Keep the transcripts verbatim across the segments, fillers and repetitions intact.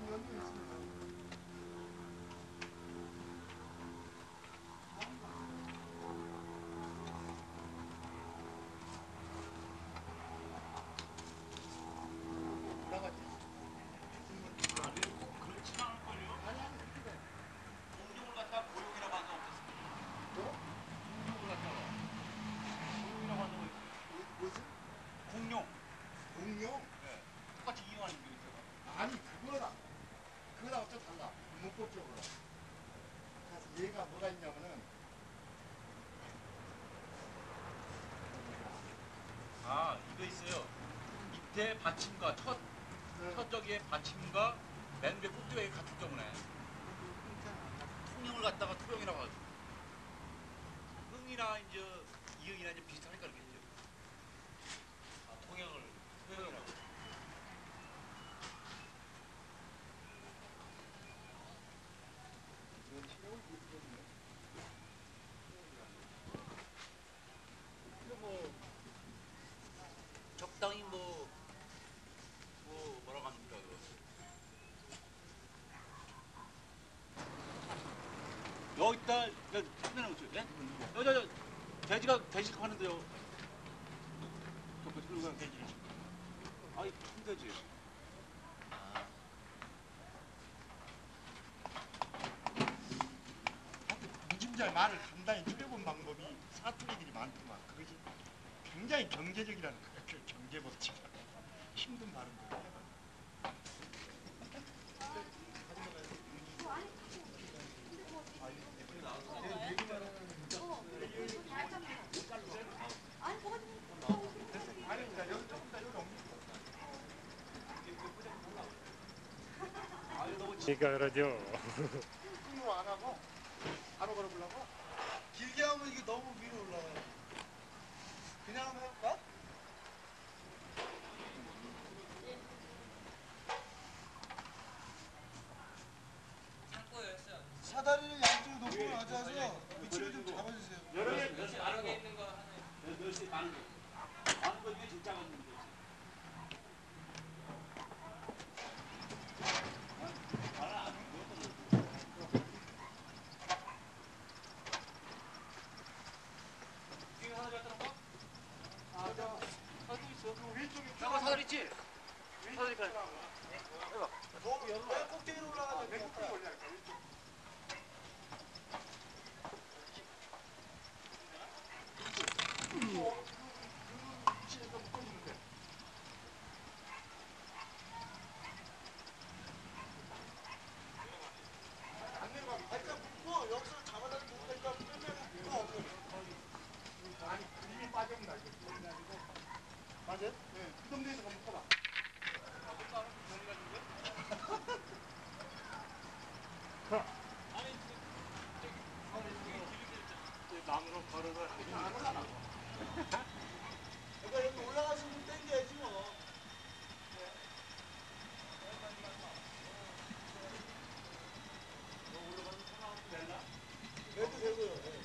얘가 뭐가 있냐면은 아 이거 있어요. 밑에 받침과 첫, 응. 첫 저기에 받침과 맨 위에 꼭대기에 같은 경우네. 통영을 갖다가 토영이라고 하죠. 흥이나 이제 이응이나 이제 비슷하니까 그러겠죠. 아, 통영을 토영이라고. 뭐 적당히 뭐, 뭐 뭐라고 합니까 그거. 여기다 끝내는 거죠. 예? 저, 저, 저 돼지가 돼지가 하는데요. 저 돼지 가 돼지. 아이 큰 돼지. 무짐잘 말을 간단히 줄여본 방법이 사투리들이 많더만 그것이 굉장히 경제적이라는 거야. 그 경제법칙 힘든 발음들 그러니까 그러죠. 힘으로 안 하고 바로 걸어보려고 길게 하면 이게 너무 위로 올라가요. 그냥 한번 해볼까? 사다리를 양쪽으로 높게 맞아서 위치를 좀 잡아주세요. 여러 개 몇시 많은 거 있는 거 하나. 몇시 많은 거. 많은 거 이게 진짜 많은 거지. 이거 하나 갖다 놓고. 아, 저 사진 있어. 왼쪽에 저거 사진 있지? 사진 가. 너무 왜 꼭대기로 올라가죠? 왼쪽으로 올려야겠다 왼쪽 안 내려가. 그러니까 묶고 여기서 잡아다 놓고 그러니까 빼면 누가 없어요. 아니 그림이 빠져온다 이거 그래가지고 맞아요? 네그 정도에서 한번 써봐 나무로 걸어서 그러니까 여기 올라가서 좀 당겨야지 뭐. 내도 되고요. 예.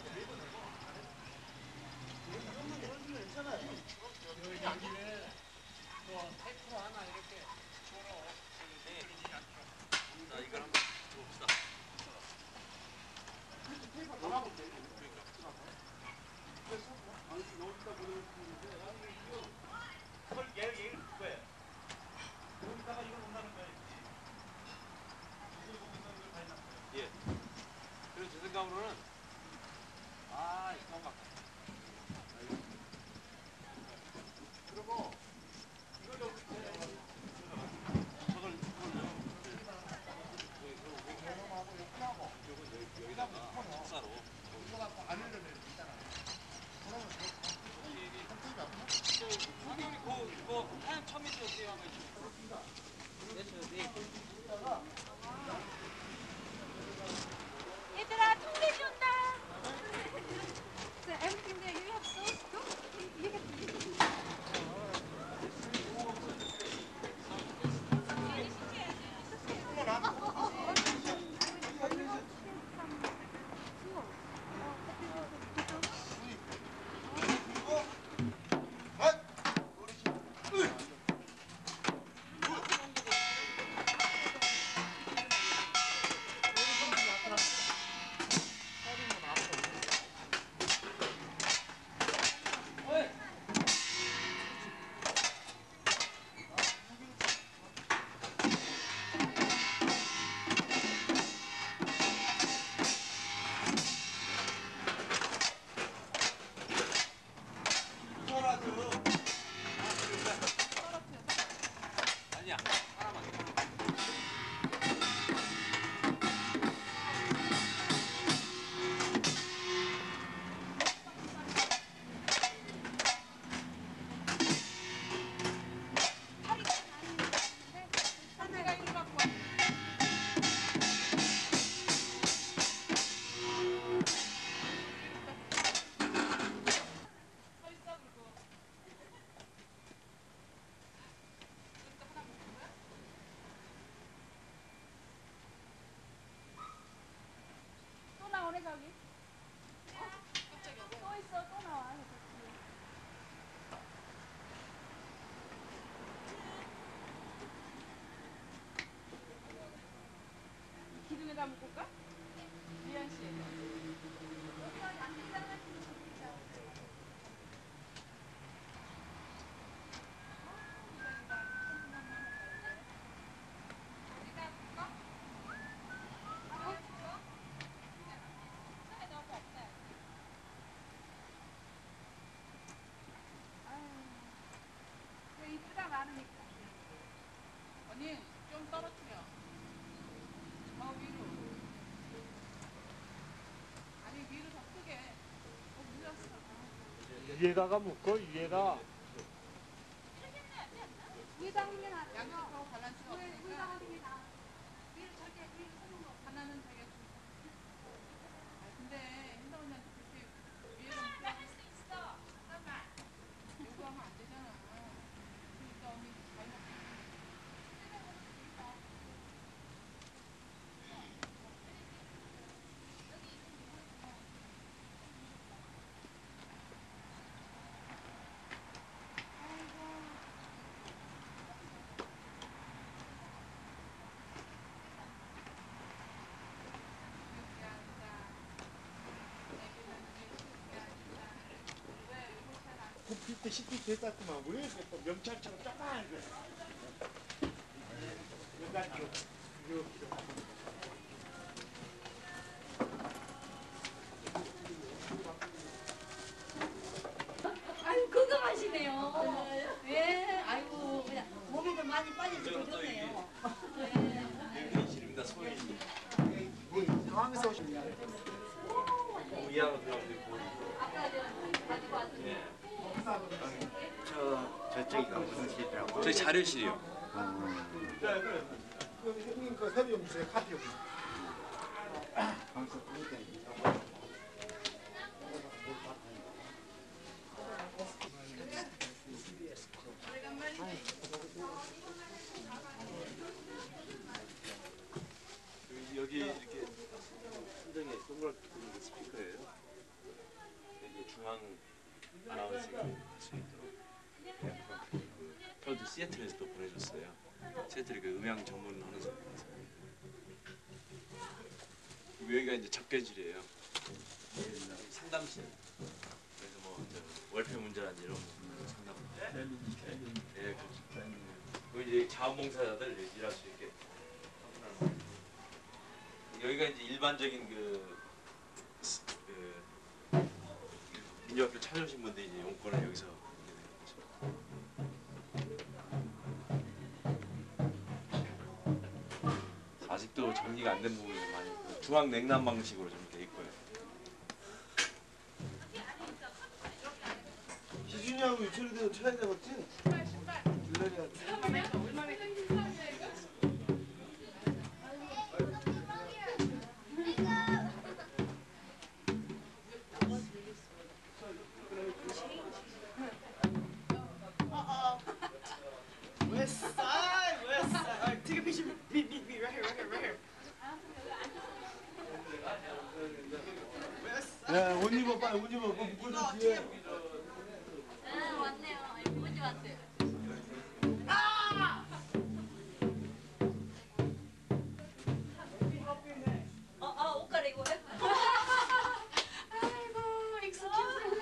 이 정도 들어주면 괜찮아요. 여기에 뭐 테이프 하나 이렇게 자, 이걸 한번 봅시다. 아니 여기다 보내주는데 그걸 얘 얘를 볼 거예요. 여기다가 이걸 본다는 거예요. 이걸 보고 있는 걸 봐야 예. 그래서 제 생각으로는 위에다가 묶어 위에다. 위에다 하면 안 돼요. 양쪽으로 밸런스 없으니까. 위에다 하는 다. 위를 절대 위를 서는 거. 하나는 되게 좀. 아 근데 혜다 언니한테 그렇게 위에다 묶어. 할 수 있어. 잠깐만. 요구하면 안 되잖아. 그러니까 언니 잘 먹고. 굽힐 때 십 분 됐다구만. 왜 이렇게 또 명찰처럼 조그만 거. 여기까지 이렇게. 아유 건강하시네요. 예, 아이고 그냥 몸에도 많이 빠져서 좋네요. 예. 실입니다. 소인이. 상황에서 오신 분. 이하로 배우고 있고. 아까 저 가지고 왔는데. 저 저쪽이가 무슨 실이라고? 저희 자료실이요. 그 형님 그 서류 주세요. 카피 좀. 방송 보니까 여기 이렇게 천장에 동그랗게 있는 게 스피커예요. 여기 중앙 아나운서가 할 수 있도록 저도 시애틀에서 또 보내줬어요. 시애틀이 그 음향 전문하는 소리라서. 여기가 이제 접견실이에요. 상담실. 그래서 뭐 이제 월폐 문제라든지 이런 거 상담. 예, 그렇죠. 그 이제 자원봉사자들 일할 수 있게. 여기가 이제 일반적인 그, 그 민주학교 찾아오신 분들이 이제 용건을 여기서 아직도 정리가 안 된 부분이 많이 있고 중앙 냉난 방식으로 좀 돼 있고요. 기준이하고 유철이도 쳐야 되겠지? 유철이가 West side, west side. All right, take a picture. Me, me, me, right here, right here, right here. West side. 야, 옷 입어 빨리 옷 입어. 그거 묶어줘 뒤에. 아 왔네요. 언제 왔어요? 어, 어, 옷 갈아입고 해? 아이고, 익숙해서.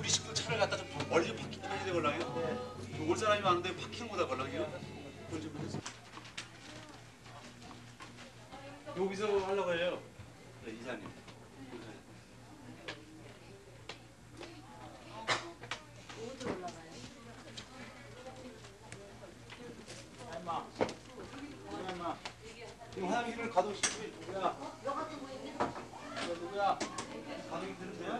우리 식구 차를 갖다 좀 멀리 좀 파킹 좀 해야 되걸랑요. 올 사람이 많은데 파킹 못하 걸랑요. 여기서 하려고 해요. 네, 이사님. 어디 올라가요? 엄마. 엄마. 지금 화장실을 가둬주시면 누구야? 너 누구야? 가동이 되는데?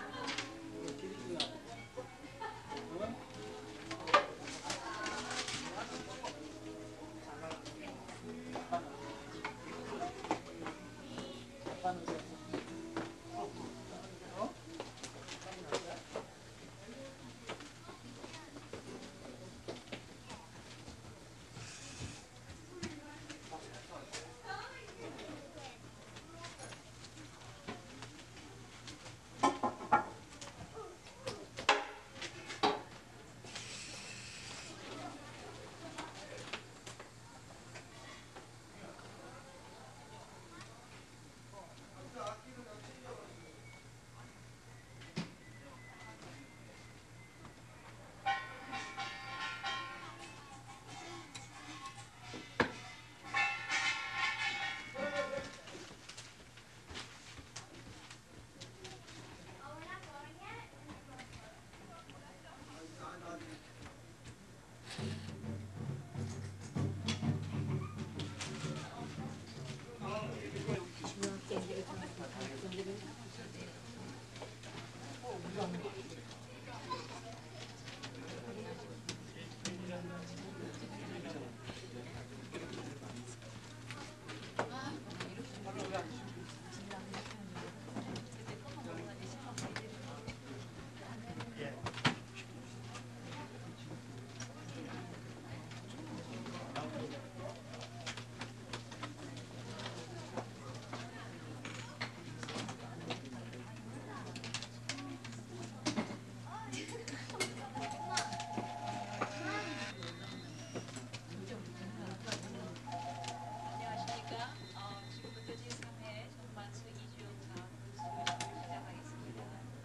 안녕하십니까. 어, 지금부터 제삼 회 전만수 이주영 장학 수료식을 시작하겠습니다.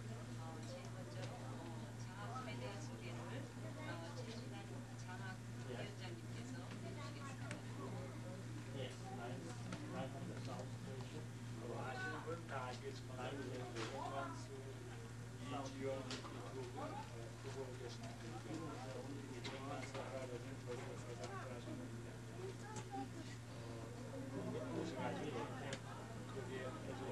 어, 제일 먼저 어, 장학금에 대한 소개를 어, 최진환 장학위원장님께서 해주시겠습니다. 예, 나인 나인 사우스 스테이션. 뭐 아시는 분 다 아시겠지만 전만수 이주영 그룹은 그거 계시는 분이고 전만수 할아버지는 벌써 세상을 하셨는데 오셔가지고 거기에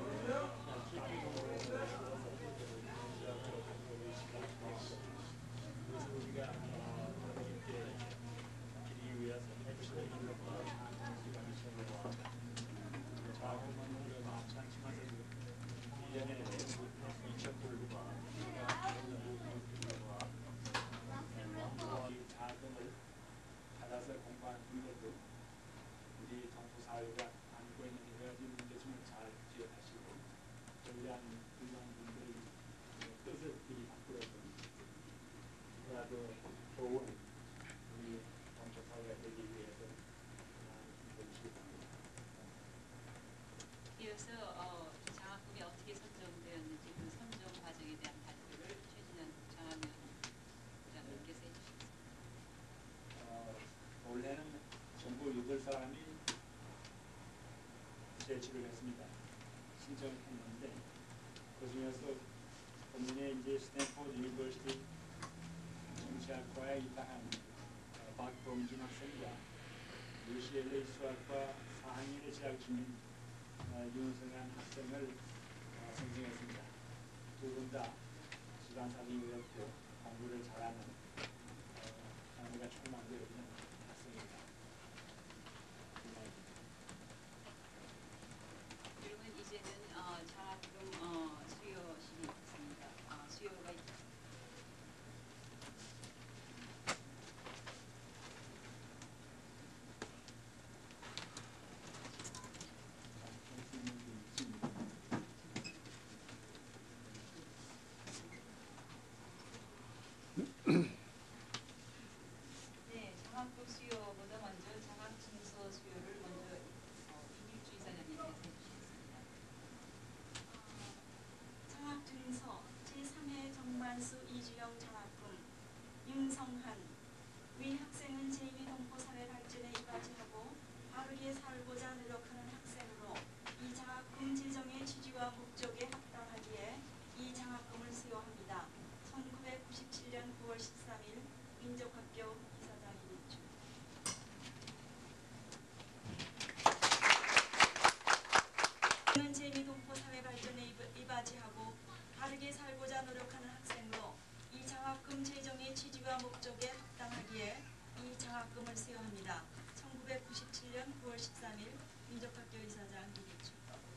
그래서 우리가 이렇게 길이 위해서 해주시는 것과 시간이 최고와 자금은 우리가 많지 않지만 일 년에 이천 불과 이 자금을 받아서 공부하는 분들도 우리 동포 사회가 안고 있는 여러 가지 문제점을 잘 기억하시고 전량 그런 분들의 뜻을 미리 바꾸어서 그라도 좋은 우리 동포 사회가 되기 위해서 해주시기 바랍니다. 이어서 어, 장학금이 어떻게 선정되었는지 그 선정 과정에 대한 발표를 최진환 장학위원장님께서 해주시겠습니다. 어, 원래는 전부 여덟 사람이 제출을 했습니다. 신청을 했는데 그 중에서 본인의 이제 스탠포드 유니버시티 정치학과에 입학한 어, 박범준 학생과 유씨엘에이 수학과 사 학년에 재학 중인 어, 윤성한 학생을 어, 선정했습니다. 두 분 다 지방사정이 어렵고 공부를 잘하는 어, 장애가 촉망되어 있는 학생입니다. 그러면 이제는 어, 장학금 어, 수여식이 있습니다. 어, 수여가 있- 음. 인사를 수여합니다. 천구백구십칠 년 구월 십삼일 민족학교 이사장 이대주.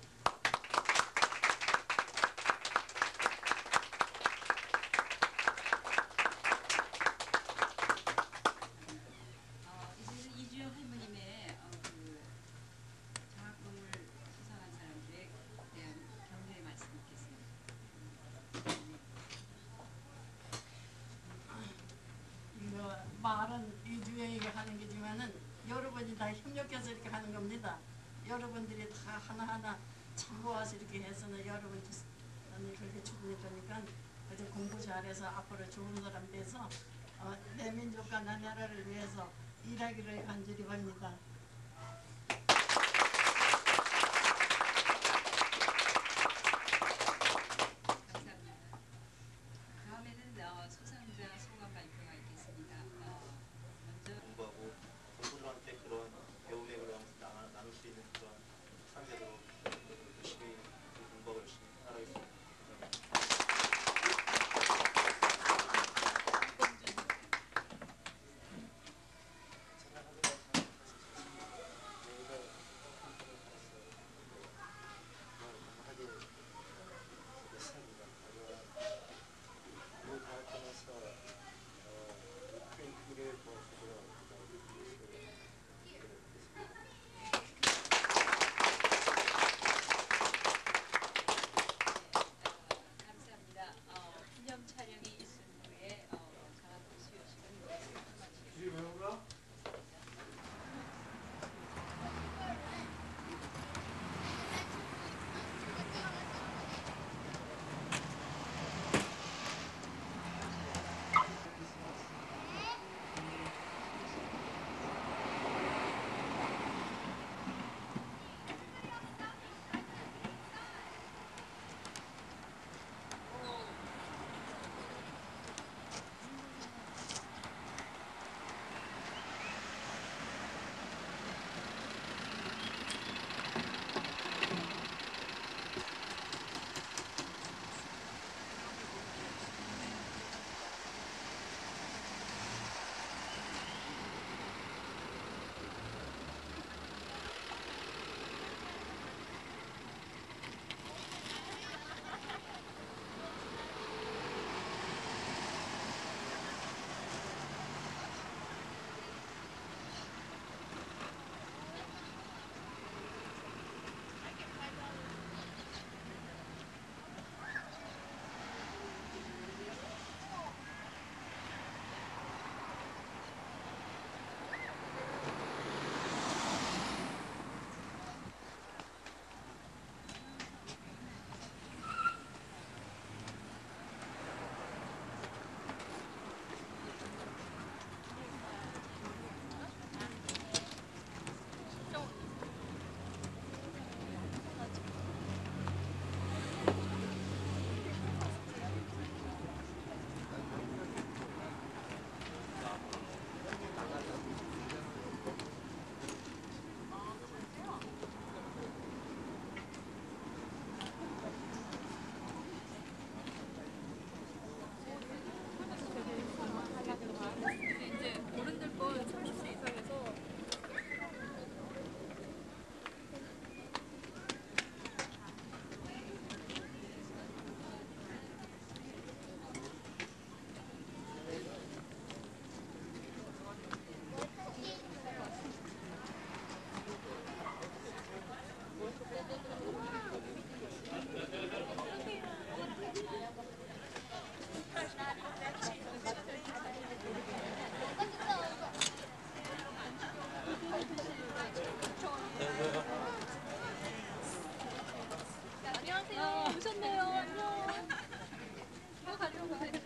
어, 이제 이주영 할머님의 어, 그 장학금을 수상한 사람들에 대한 격려의 말씀 듣겠습니다. 이거 말은 이주영이가 하는 거지만은 여러분이 다 협력해서 이렇게 하는 겁니다. 여러분들이 다 하나하나 참고와서 이렇게 해서는 여러분들 그렇게 축복했다니까 어제 공부 잘해서 앞으로 좋은 사람 돼서 어, 내 민족과 내 나라를 위해서 일하기를 간절히 바랍니다. 감사합니다. 다음에는 어, 수상자 소감 발표가 있겠습니다. 어, 먼저 공부하고 공부들한테 그런 배움의 그런 나, 나눌 수 있는 그런 상대로 열심히 공부하고 열심히 살아가겠습니다. 감사합니다. 어, 기념 촬영이 있은 후에 어, 장학금 수여식은 마치겠습니다. 안녕하세요. 오셨네요. 안녕. 이거 가지고 가세요.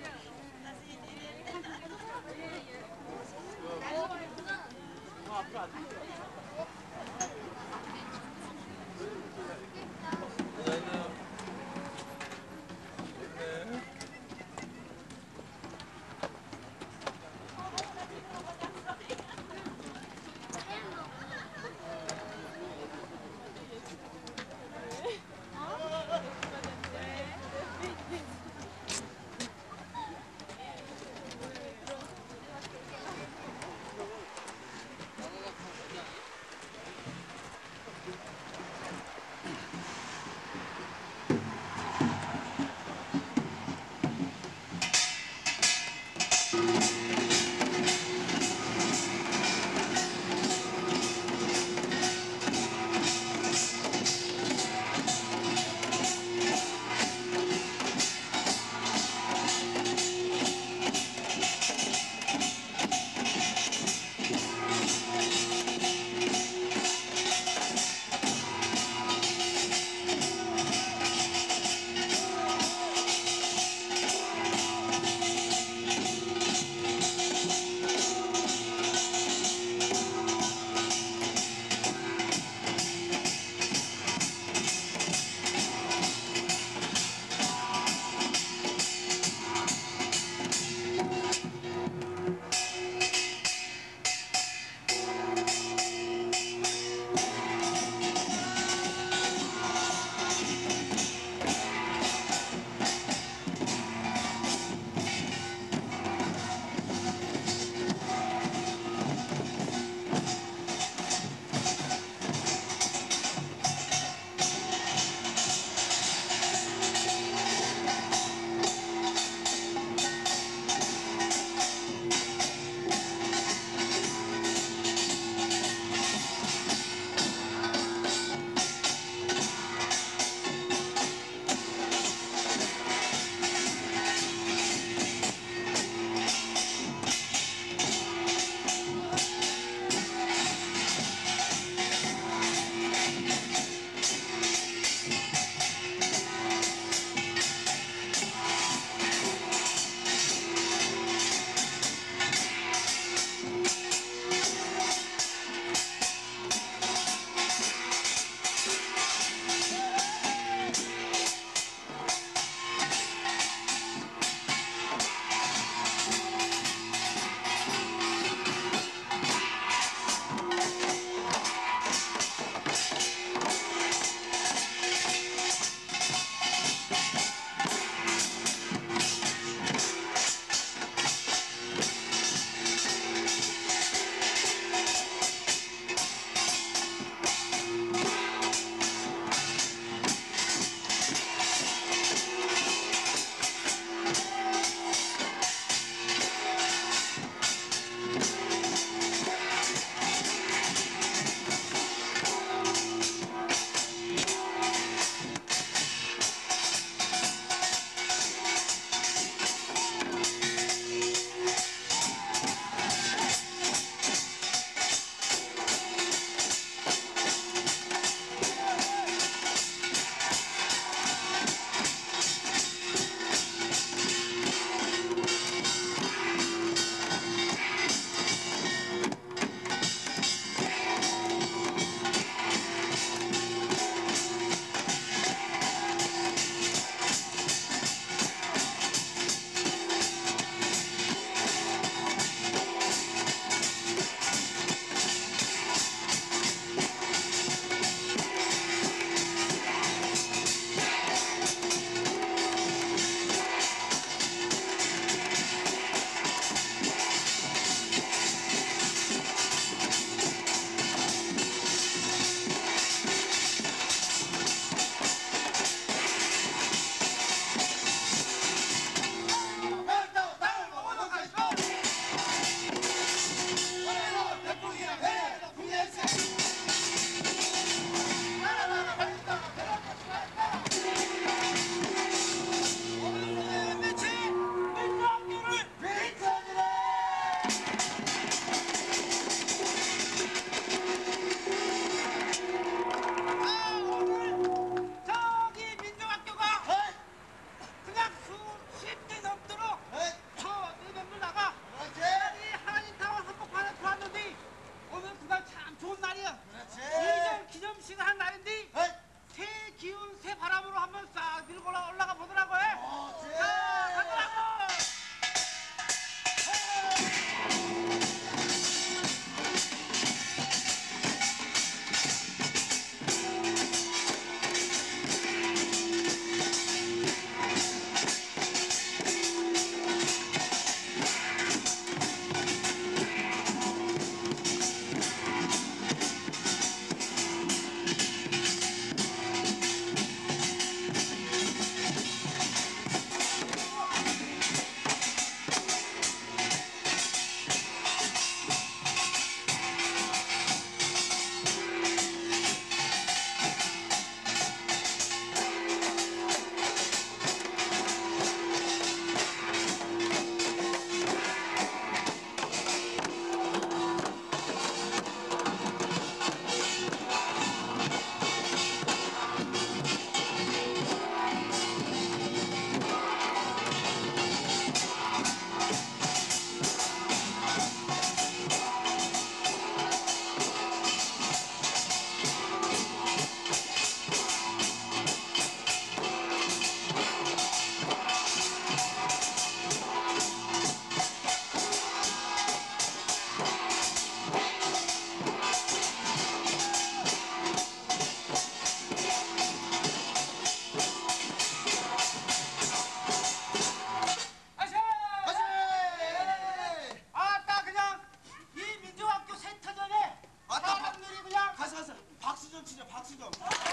박수 좀.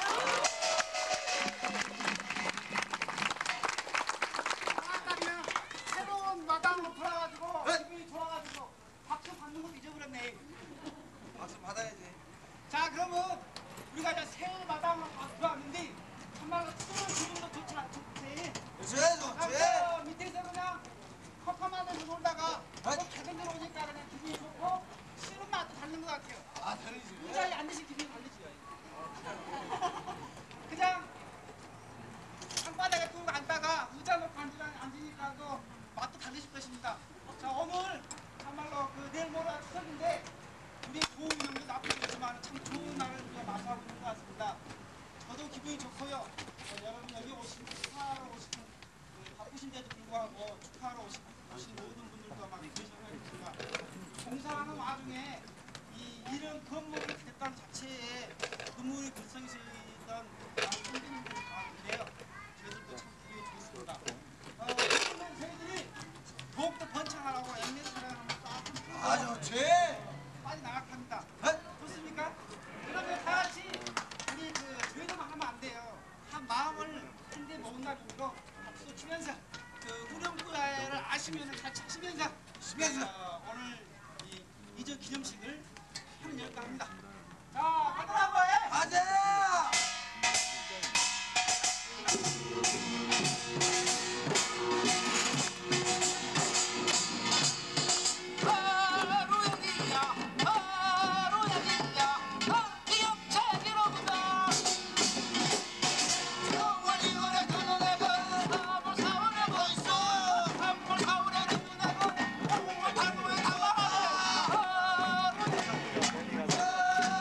아까 새로운 마당으로 돌아가지고 기분이 좋아가지고 박수 받는 것도 잊어버렸네. 박수 받아야지. 자 그러면 우리가 이제 새 마당으로 들어왔는데 정말로 푸른 기분도 좋지 않지? 좋아요, 아, 좋아요. 그 밑에서 그냥 컵컵하면서 놀다가 작은 데 오니까 그냥 기분이 좋고 싫은 맛도 다른 것 같아요. 아, 다르지. 의자에 앉으신 기분이 다르지요. 그냥 땅바닥에 뚫고 앉다가 의자 놓고 앉으니까 또 맛도 다르실 것입니다. 자 오늘 정말로 그 내일 모레가 추석인데 우리 좋은 명도 나쁘지 않지만 참 좋은 날을 우리가 맞이하고 있는 것 같습니다. 저도 기분이 좋고요. 어, 여러분 여기 오신 축하하러 오신 그 바쁘신데도 불구하고 축하하러 오신, 오신 모든 분들도 막 계셔가지고가 공사하는 와중에 이 이런 건물을 됐다는 자체에 눈물이 글썽이시던 선생님들이 많은데요. 저희들도 참 기분이 좋습니다. 어, 그러면 저희들이 더욱더 번창하라고 엠넷 사랑을 한번 싹 아, 좋지. 빨리 나락합니다. 네? 좋습니까? 그러면 다 같이 우리 그 저희도만 하면 안 돼요. 한 마음을 한데 모은다는 의미로 박수 치면서 그 후렴구를 아시면 같이 하시면서 치면서. 어, 오늘 이 이적 기념식을 하는 열까 합니다. 자, 다들 한번 해. 가자. 아,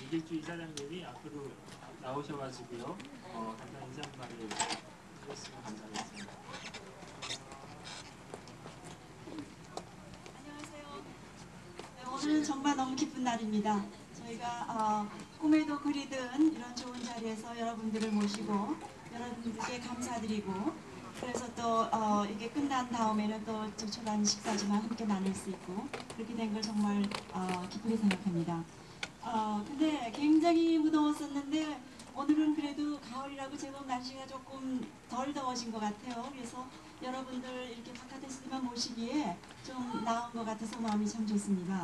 이길주 이사장님이 앞으로 나오셔가지고요. 어, 간단히 인사 말을 해주셨으면 감사하겠습니다. 안녕하세요. 네, 오늘은 정말 너무 기쁜 날입니다. 저희가 어, 꿈에도 그리던 이런 좋은 자리에서 여러분들을 모시고 여러분들께 감사드리고 그래서 또 어, 이게 끝난 다음에는 또 조촐한 식사지만 함께 나눌 수 있고 그렇게 된 걸 정말 어, 기쁘게 생각합니다. 어, 근데 굉장히 무더웠었는데 오늘은 그래도 가을이라고 제법 날씨가 조금 덜 더워진 것 같아요. 그래서 여러분들 이렇게 바깥에서만 모시기에 좀 나은 것 같아서 마음이 참 좋습니다.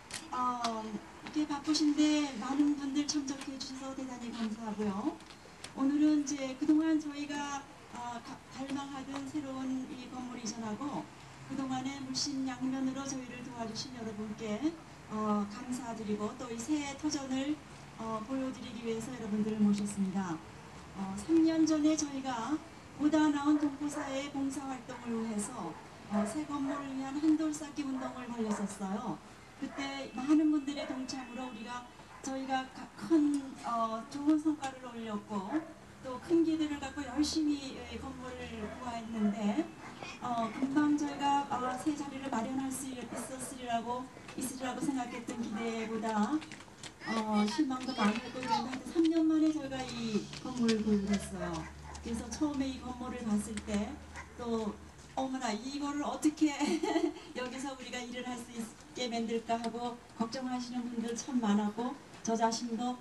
어, 이렇게 바쁘신데 많은 분들 참석해 주셔서 대단히 감사하고요. 오늘은 이제 그동안 저희가 어, 갈망하던 새로운 이 건물 이전하고 그동안의 물씬 양면으로 저희를 도와주신 여러분께 어, 감사드리고 또 이 새 터전을 어, 보여드리기 위해서 여러분들을 모셨습니다. 어, 삼 년 전에 저희가 보다 나은 동포사회의 봉사활동을 위해서 어, 새 건물을 위한 한돌 쌓기 운동을 벌였었어요. 그때 많은 분들의 동참으로 우리가 저희가 큰 어, 좋은 성과를 올렸고 또 큰 기대를 갖고 열심히 건물을 구하했는데 어, 금방 저희가 어, 새 자리를 마련할 수 있었으리라고 있으리라고 생각했던 기대보다 어, 실망도 많았고 그랬는데 삼 년 만에 저희가 이 건물을 구입했어요. 그래서 처음에 이 건물을 봤을 때 또 어머나 이거를 어떻게 여기서 우리가 일을 할 수 있게 만들까 하고 걱정하시는 분들 참 많았고 저 자신도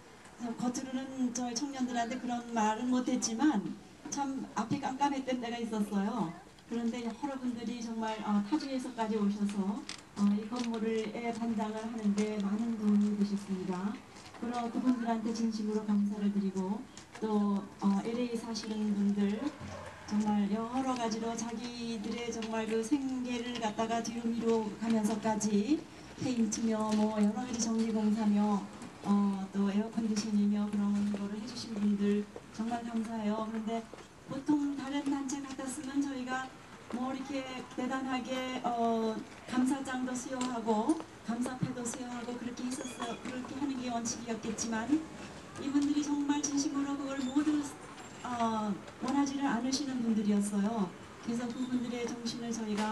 겉으로는 저희 청년들한테 그런 말은 못했지만 참 앞에 깜깜했던 때가 있었어요. 그런데 여러분들이 정말 어, 타주에서까지 오셔서 어, 이 건물에 반장을 하는데 많은 도움이 되셨습니다. 그럼 그분들한테 진심으로 감사를 드리고 또 어, 엘에이 사시는 분들 정말 여러 가지로 자기들의 정말 그 생계를 갖다가 뒤로 미로 가면서까지 페인트며 뭐 여러 가지 정리공사며 어, 또 에어컨디션이며 그런 거를 해주신 분들 정말 감사해요. 그런데 보통 다른 단체 같았으면 저희가 뭐 이렇게 대단하게 어, 감사장도 수여하고 감사패도 수여하고 그렇게 했었어 그렇게 하는 게 원칙이었겠지만 이분들이 정말 진심으로 그걸 모두 어, 원하지를 않으시는 분들이었어요. 그래서 그분들의 정신을 저희가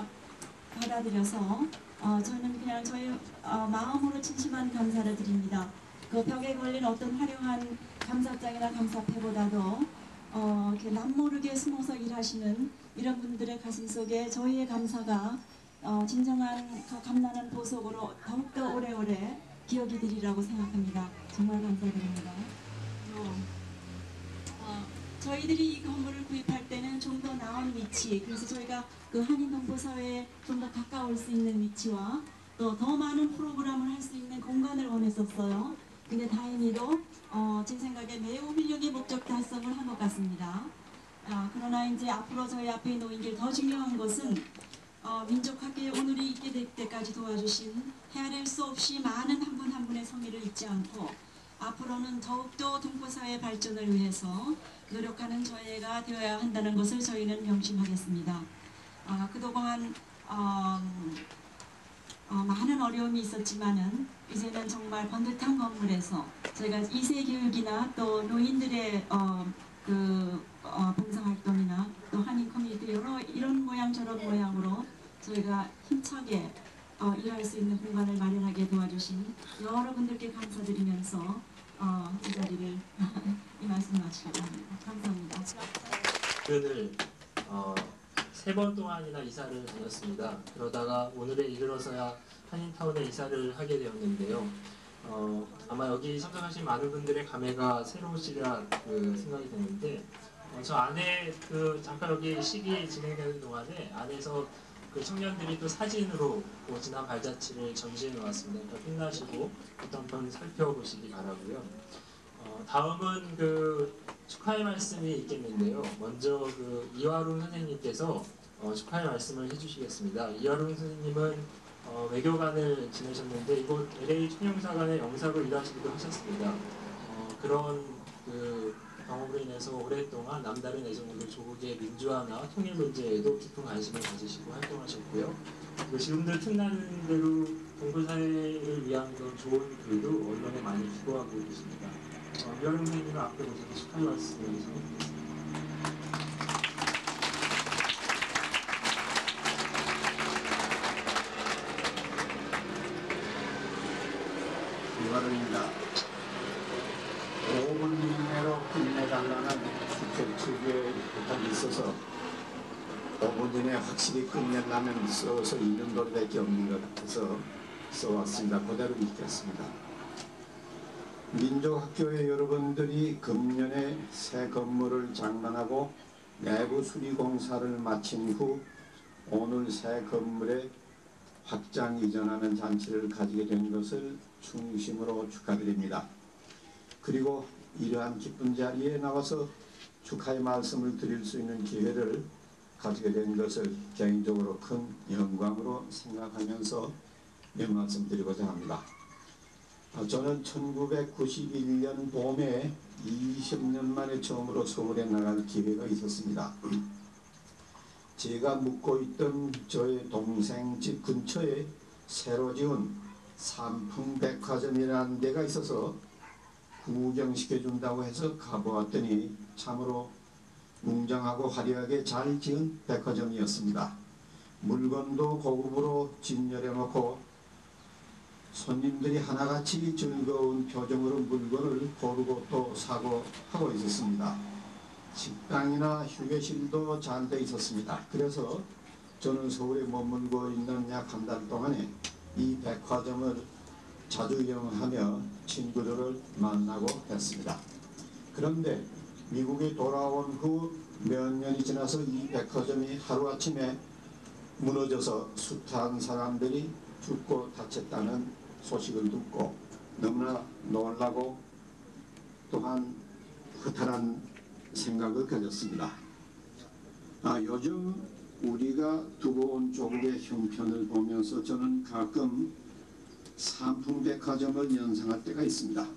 받아들여서 어, 저는 그냥 저희 어, 마음으로 진심한 감사를 드립니다. 그 벽에 걸린 어떤 화려한 감사장이나 감사패보다도 어, 이렇게 남모르게 숨어서 일하시는 이런 분들의 가슴속에 저희의 감사가 어, 진정한 그 감난한 보석으로 더욱더 오래오래 기억이 되리라고 생각합니다. 정말 감사드립니다. 어, 어, 저희들이 이 건물을 구입할 때는 좀 더 나은 위치, 그래서 저희가 그 한인동포사회에 좀 더 가까울 수 있는 위치와 또 더 많은 프로그램을 할 수 있는 공간을 원했었어요. 근데 다행히도 어, 제 생각에 매우 훌륭히 목적 달성을 한 것 같습니다. 아, 그러나 이제 앞으로 저희 앞에 놓인 게 더 중요한 것은 어, 민족학교에 오늘이 있게 될 때까지 도와주신 헤아릴 수 없이 많은 한 분 한 분의 성의를 잊지 않고 앞으로는 더욱더 동포사회 발전을 위해서 노력하는 저희가 되어야 한다는 것을 저희는 명심하겠습니다. 아, 그동안 어, 어, 많은 어려움이 있었지만은 이제는 정말 번듯한 건물에서 저희가 이 세 교육이나 또 노인들의 어, 그 어, 봉사활동이나 또 한인 커뮤니티 여러 이런 모양 저런 모양으로 저희가 힘차게 어, 일할 수 있는 공간을 마련하게 도와주신 여러분들께 감사드리면서 어, 이 자리를 이 말씀 마치려고 합니다. 감사합니다. 오늘 어, 세 번 동안이나 이사를 다녔습니다. 그러다가 오늘에 이르러서야 한인타운에 이사를 하게 되었는데요. 어, 아마 여기 참석하신 많은 분들의 감회가 새로우시리라 그 생각이 되는데 어, 저 안에 그 잠깐 여기 시기 진행되는 동안에 안에서 그 청년들이 또 사진으로 뭐 지난 발자취를 전시해 놓았습니다. 그러니까 끝나시고 또 한번 살펴보시기 바라고요. 어, 다음은 그 축하의 말씀이 있겠는데요. 먼저 그 이화론 선생님께서 어, 축하의 말씀을 해주시겠습니다. 이화론 선생님은 어, 외교관을 지내셨는데 이곳 엘에이 총영사관의 영사로 일하시기도 하셨습니다. 어, 그런 그 경험으로 인해서 오랫동안 남다른 애정으로 조국의 민주화나 통일 문제에도 깊은 관심을 가지시고 활동하셨고요. 그리고 지금도 틈나는 대로 동부사회를 위한 그런 좋은 글도 언론에 많이 기고하고 계십니다. 어, 멸명님은 앞에 보셔서 축하의 말씀을 전해드리겠습니다. 이화로입니다. 오 분 이내로 끝내달라는 국회 특유의 부탁이 있어서 오 분 이내에 확실히 끝내려면 써서 있는 돌밖에 없는 것 같아서 써왔습니다. 그대로 읽겠습니다. 민족학교의 여러분들이 금년에 새 건물을 장만하고 내부 수리 공사를 마친 후 오늘 새 건물에 확장 이전하는 잔치를 가지게 된 것을 중심으로 축하드립니다. 그리고 이러한 기쁜 자리에 나와서 축하의 말씀을 드릴 수 있는 기회를 가지게 된 것을 개인적으로 큰 영광으로 생각하면서 이 말씀 드리고자 합니다. 저는 천구백구십일 년 봄에 이십 년 만에 처음으로 서울에 나갈 기회가 있었습니다. 제가 묵고 있던 저의 동생 집 근처에 새로 지은 삼풍백화점이라는 데가 있어서 구경시켜준다고 해서 가보았더니 참으로 웅장하고 화려하게 잘 지은 백화점이었습니다. 물건도 고급으로 진열해놓고 손님들이 하나같이 즐거운 표정으로 물건을 고르고 또 사고 하고 있었습니다. 식당이나 휴게실도 잘 돼 있었습니다. 그래서 저는 서울에 머물고 있는 약 한 달 동안에 이 백화점을 자주 이용하며 친구들을 만나고 했습니다. 그런데 미국에 돌아온 후 몇 년이 지나서 이 백화점이 하루아침에 무너져서 숱한 사람들이 죽고 다쳤다는 소식을 듣고 너무나 놀라고 또한 허탈한 생각을 가졌습니다. 아, 요즘 우리가 두고 온 조국의 형편을 보면서 저는 가끔 삼풍백화점을 연상할 때가 있습니다.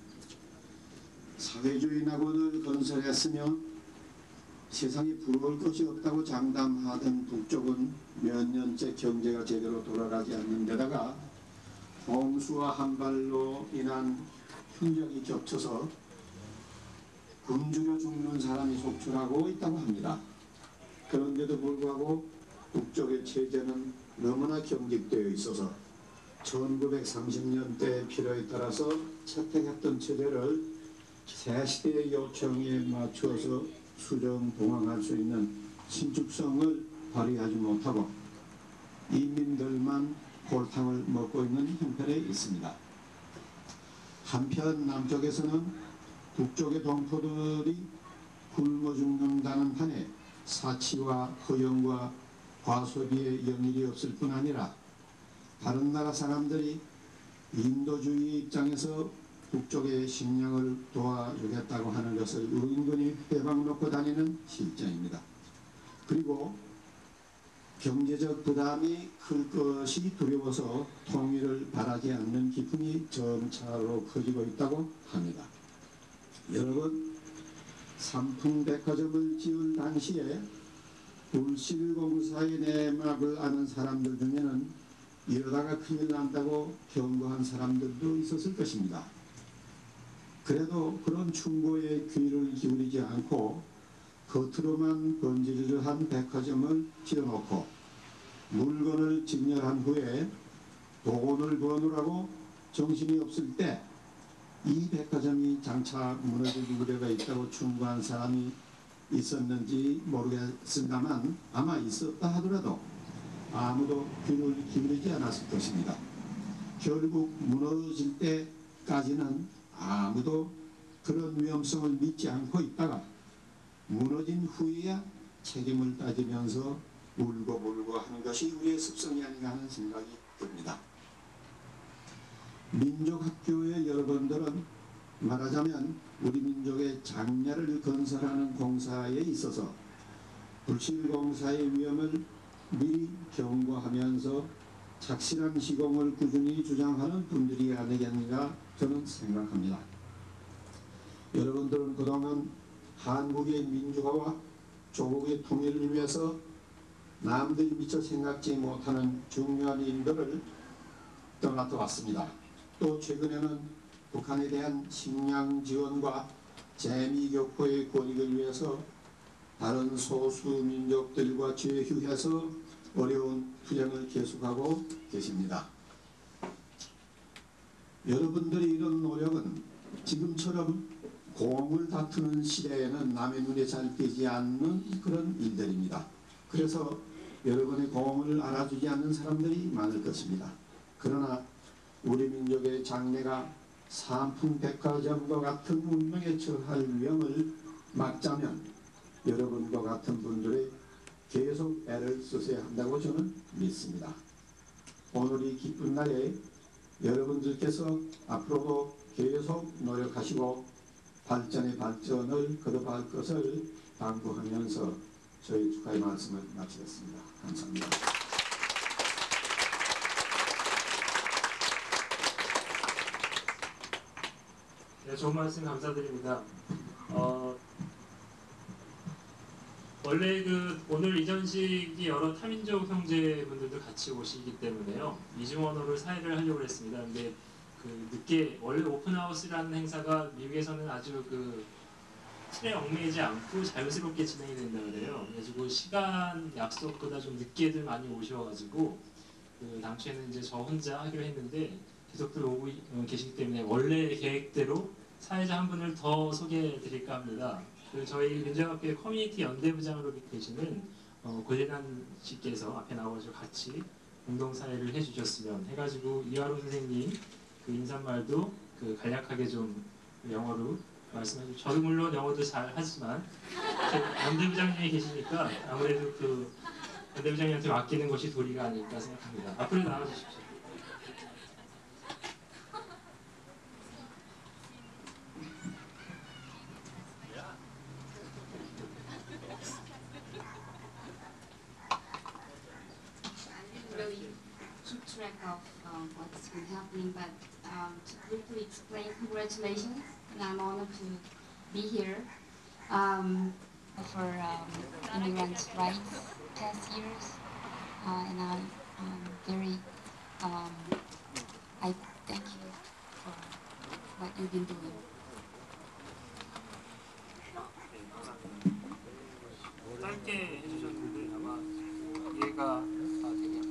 사회주의 낙원을 건설했으며 세상에 부러울 것이 없다고 장담하던 북쪽은 몇 년째 경제가 제대로 돌아가지 않는 데다가 홍수와 한발로 인한 흔적이 겹쳐서 굶주려 죽는 사람이 속출하고 있다고 합니다. 그런데도 불구하고 북쪽의 체제는 너무나 경직되어 있어서 천구백삼십 년대의 필요에 따라서 채택했던 체제를 새 시대의 요청에 맞추어서 수정 동항할 수 있는 신축성을 발휘하지 못하고 인민들만 골탕을 먹고 있는 형편에 있습니다. 한편 남쪽에서는 북쪽의 동포들이 굶어 죽는다는 한에 사치와 허영과 과소비의 영일이 없을 뿐 아니라 다른 나라 사람들이 인도주의 입장에서 북쪽의 식량을 도와주겠다고 하는 것을 은근히 빼박놓고 다니는 실정입니다. 그리고 경제적 부담이 클 것이 두려워서 통일을 바라지 않는 기품이 점차로 커지고 있다고 합니다. 여러분, 삼풍백화점을 지을 당시에 불실공사의 내막을 아는 사람들 중에는 이러다가 큰일 난다고 경고한 사람들도 있었을 것입니다. 그래도 그런 충고에 귀를 기울이지 않고 겉으로만 번지르르한 백화점을 지어놓고 물건을 진열한 후에 돈을 버느라고 정신이 없을 때 이 백화점이 장차 무너질 우려가 있다고 충고한 사람이 있었는지 모르겠습니다만 아마 있었다 하더라도 아무도 귀를 기울이지 않았을 것입니다. 결국 무너질 때까지는 아무도 그런 위험성을 믿지 않고 있다가 무너진 후에야 책임을 따지면서 울고불고 하는 것이 우리의 습성이 아닌가 하는 생각이 듭니다. 민족학교의 여러분들은 말하자면 우리 민족의 장래를 건설하는 공사에 있어서 불실공사의 위험을 미리 경고하면서 착실한 시공을 꾸준히 주장하는 분들이 아니겠는가 저는 생각합니다. 여러분들은 그동안 한국의 민주화와 조국의 통일을 위해서 남들이 미처 생각지 못하는 중요한 일들을 떠나왔습니다. 또 최근에는 북한에 대한 식량 지원과 재미교포의 권익을 위해서 다른 소수민족들과 제휴해서 어려운 투쟁을 계속하고 계십니다. 여러분들의 이런 노력은 지금처럼 공을 다투는 시대에는 남의 눈에 잘 띄지 않는 그런 일들입니다. 그래서 여러분의 공을 알아주지 않는 사람들이 많을 것입니다. 그러나 우리 민족의 장래가 삼풍백화점과 같은 운명에 처할 위험을 막자면 여러분과 같은 분들의 계속 애를 쓰셔야 한다고 저는 믿습니다. 오늘 이 기쁜 날에 여러분들께서 앞으로도 계속 노력하시고 발전의 발전을 거듭할 것을 당부하면서 저희 축하의 말씀을 마치겠습니다. 감사합니다. 네, 좋은 말씀 감사드립니다. 어, 원래 그 오늘 이 전식이 여러 타민족 형제분들도 같이 오시기 때문에요. 이중언어로 사회를 하려고 했습니다. 근데 그 늦게 원래 오픈하우스라는 행사가 미국에서는 아주 그 틀에 얽매이지 않고 자유스럽게 진행이 된다 그래요. 그래가지고 시간 약속보다 좀 늦게들 많이 오셔가지고 그 당초에는 이제 저 혼자 하기로 했는데 계속들 오고 계시기 때문에 원래 계획대로 사회자 한 분을 더 소개해 드릴까 합니다. 그 저희 민주학교의 커뮤니티 연대부장으로 계시는 어, 고재단 씨께서 앞에 나와서 같이 공동사회를 해주셨으면 해가지고 이하로 선생님 그 인사말도 그 간략하게 좀 영어로 말씀해주고 저도 물론 영어도 잘 하지만 연대부장님이 계시니까 아무래도 그 연대부장님한테 맡기는 것이 도리가 아닐까 생각합니다. 앞으로 나와주십시오. Track of um, what's been happening, but um, to briefly explain, congratulations, and I'm honored to be here um, for um, immigrants' rights past years, uh, and I'm um, very, um, I thank you for what you've been doing. 짧게 해주셨는데 아마 이해가 다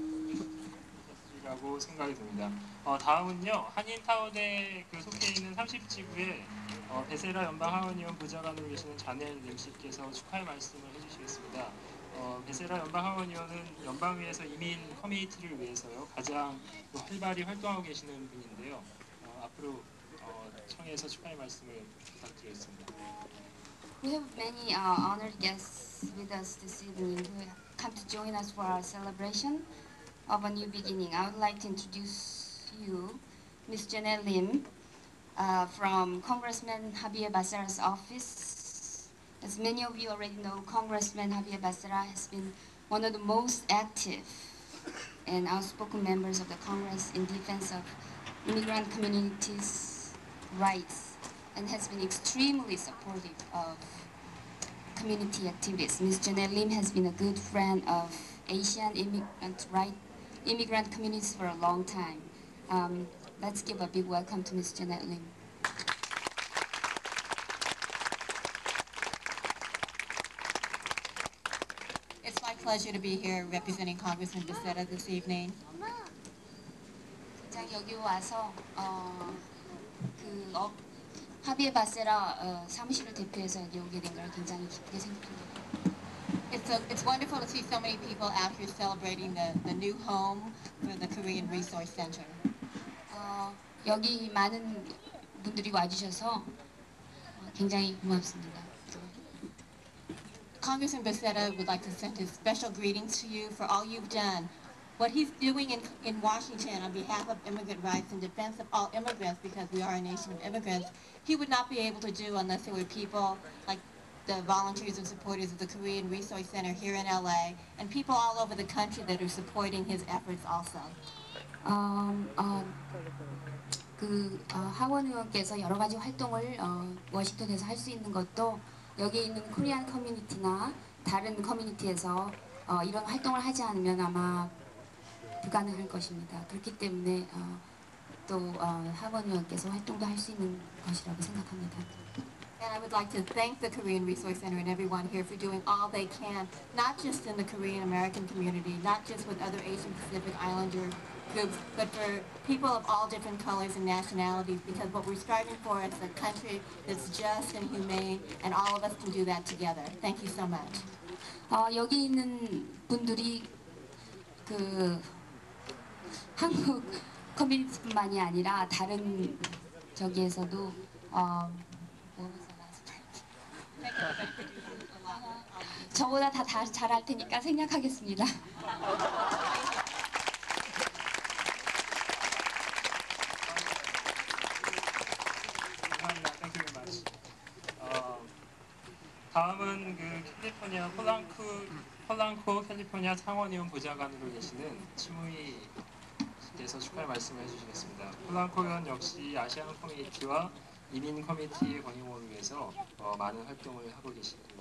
되겠라고 생각이 듭니다. 어, 다음은요 한인타운에 그 속해 있는 삼십 지구에 어, 베세라 연방하원의원 부좌관으로 계시는 자넬 님씨께서 축하의 말씀을 해주시겠습니다. 어, 베세라 연방하원의원은 연방위에서 이민 커뮤니티를 위해서요 가장 활발히 활동하고 계시는 분인데요. 어, 앞으로 어, 청해서 축하의 말씀을 부탁드리겠습니다. We have many uh, honored guests with us this evening who come to join us for our celebration of a new beginning. I would like to introduce you Miz Janelle Lim uh, from Congressman Javier Becerra's office. As many of you already know, Congressman Javier Becerra has been one of the most active and outspoken members of the Congress in defense of immigrant communities' rights, and has been extremely supportive of community activities. Miz Janelle Lim has been a good friend of Asian immigrant right, immigrant communities for a long time. Um, let's give a big welcome to Miz Janelle Lim. It's my pleasure to be here representing Congressman Becerra this evening. 굉장히 여기 와서 어, 그 어, 하비에 바세라 어, 사무실을 대표해서 여기 오게 된 걸 굉장히 기쁘게 생각합니다. It's, a, it's wonderful to see so many people out here celebrating the, the new home for the Korean Resource Center. 어, 여기 많은 분들이 와주셔서 어, 굉장히 고맙습니다. Congressman Becerra would like to send his special greetings to you for all you've done. What he's doing in, in Washington on behalf of immigrant rights and defense of all immigrants, because we are a nation of immigrants, he would not be able to do unless there were people like the volunteers and supporters of the Korean Resource Center here in L A, and people all over the country that are supporting his efforts also. 어, 어, 그 어, 하원 의원께서 여러 가지 활동을 어, 워싱턴에서 할 수 있는 것도 여기 있는 코리안 커뮤니티나 다른 커뮤니티에서 어, 이런 활동을 하지 않으면 아마 불가능할 것입니다. 그렇기 때문에 어, 또 어, 학원위원께서 활동도 할 수 있는 것이라고 생각합니다. And I would like to thank the Korean Resource Center and everyone here for doing all they can, not just in the Korean American community, not just with other Asian Pacific Islander groups, but for people of all different colors and nationalities, because what we're striving for is a country that's just and humane, and all of us can do that together. Thank you so much. 어, 여기 있는 분들이 그 한국 커뮤니티뿐만이 아니라 다른 저기에서도 어, 저보다 다, 다 잘할 테니까 생략하겠습니다. 감사합니다. Thank you very much. 어, 다음은 그 캘리포니아 폴랑크 폴랑코 캘리포니아 상원의원 보좌관으로 계시는 치무이께서 축하의 말씀을 해주시겠습니다. 폴랑코 의원 역시 아시안 커뮤니티와 이민 커뮤니티의 권유를 위해서 어, 많은 활동을 하고 계십니다.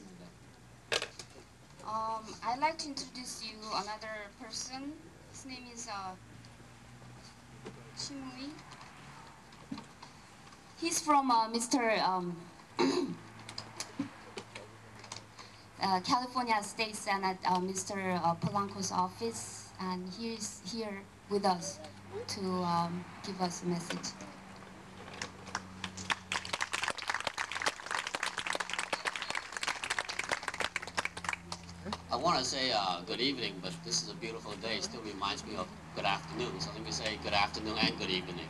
Um, I'd like to introduce you another person. His name is uh, Chimui. He's from uh, Mister Um, uh, California State Senate, uh, Mister Uh, Polanco's office, and he is here with us to um, give us a message. I want to say uh, good evening, but this is a beautiful day. It still reminds me of good afternoon. So let me say good afternoon and good evening.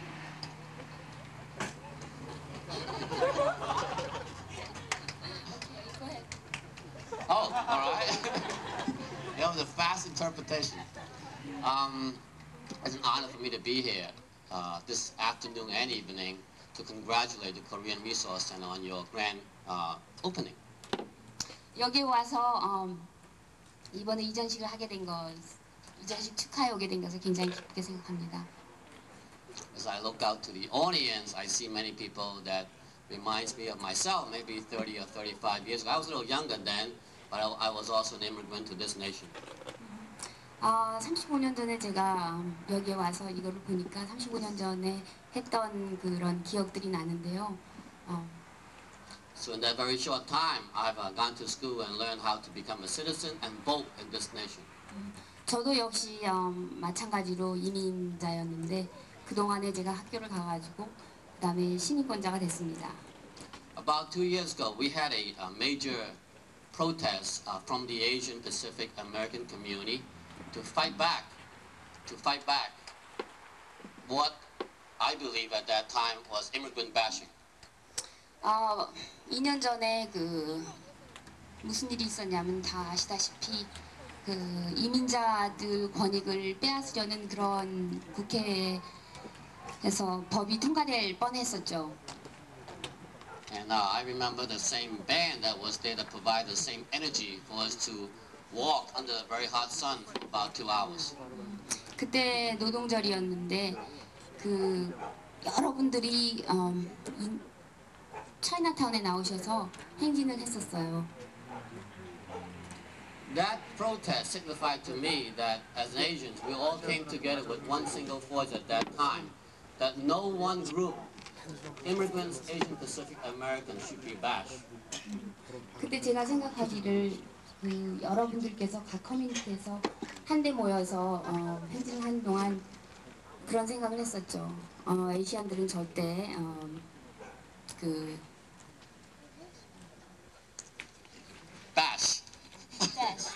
Oh, all right. That was a fast interpretation. Um, it's an honor for me to be here uh, this afternoon and evening to congratulate the Korean Resource Center on your grand uh, opening. 여기 와서 음, 이번에 이전식을 하게 된 것, 이전식 축하해 오게 된 것을 굉장히 기쁘게 생각합니다. As I look out to the audience, I see many people that reminds me of myself, maybe thirty or thirty-five years ago. I was a little younger then, but I, I was also an immigrant to this nation. 아, 삼십오 년 전에 제가 여기에 와서 이거를 보니까 삼십오 년 전에 했던 그런 기억들이 나는데요. 어, So in that very short time, I've uh, gone to school and learned how to become a citizen and vote in this nation. 저도 역시 음, 마찬가지로 이민자였는데 그 동안에 제가 학교를 가가지고 그다음에 시민권자가 됐습니다. About two years ago, we had a, a major protest uh, from the Asian Pacific American community to fight back, to fight back what I believe at that time was immigrant bashing. 어, 이 년 전에 그 무슨 일이 있었냐면 다 아시다시피 그 이민자들 권익을 빼앗으려는 그런 국회에서 법이 통과될 뻔했었죠. And uh, I remember the same band that was there to provide the same energy for us to walk under a very hot sun for about two hours. 그때 노동절이었는데 그 여러분들이 음, 이, 차이나타운에 나오셔서 행진을 했었어요. That protest signified to me that as Asians, we all came together with one single force at that time, that no one group, immigrants, Asian Pacific Americans, should be bashed. 그때 제가 생각하기를 그 여러분들께서 각 커뮤니티에서 한데 모여서 어, 행진을 하는 동안 그런 생각을 했었죠. 어, 아시안들은 절대 어, 그 bash. bash.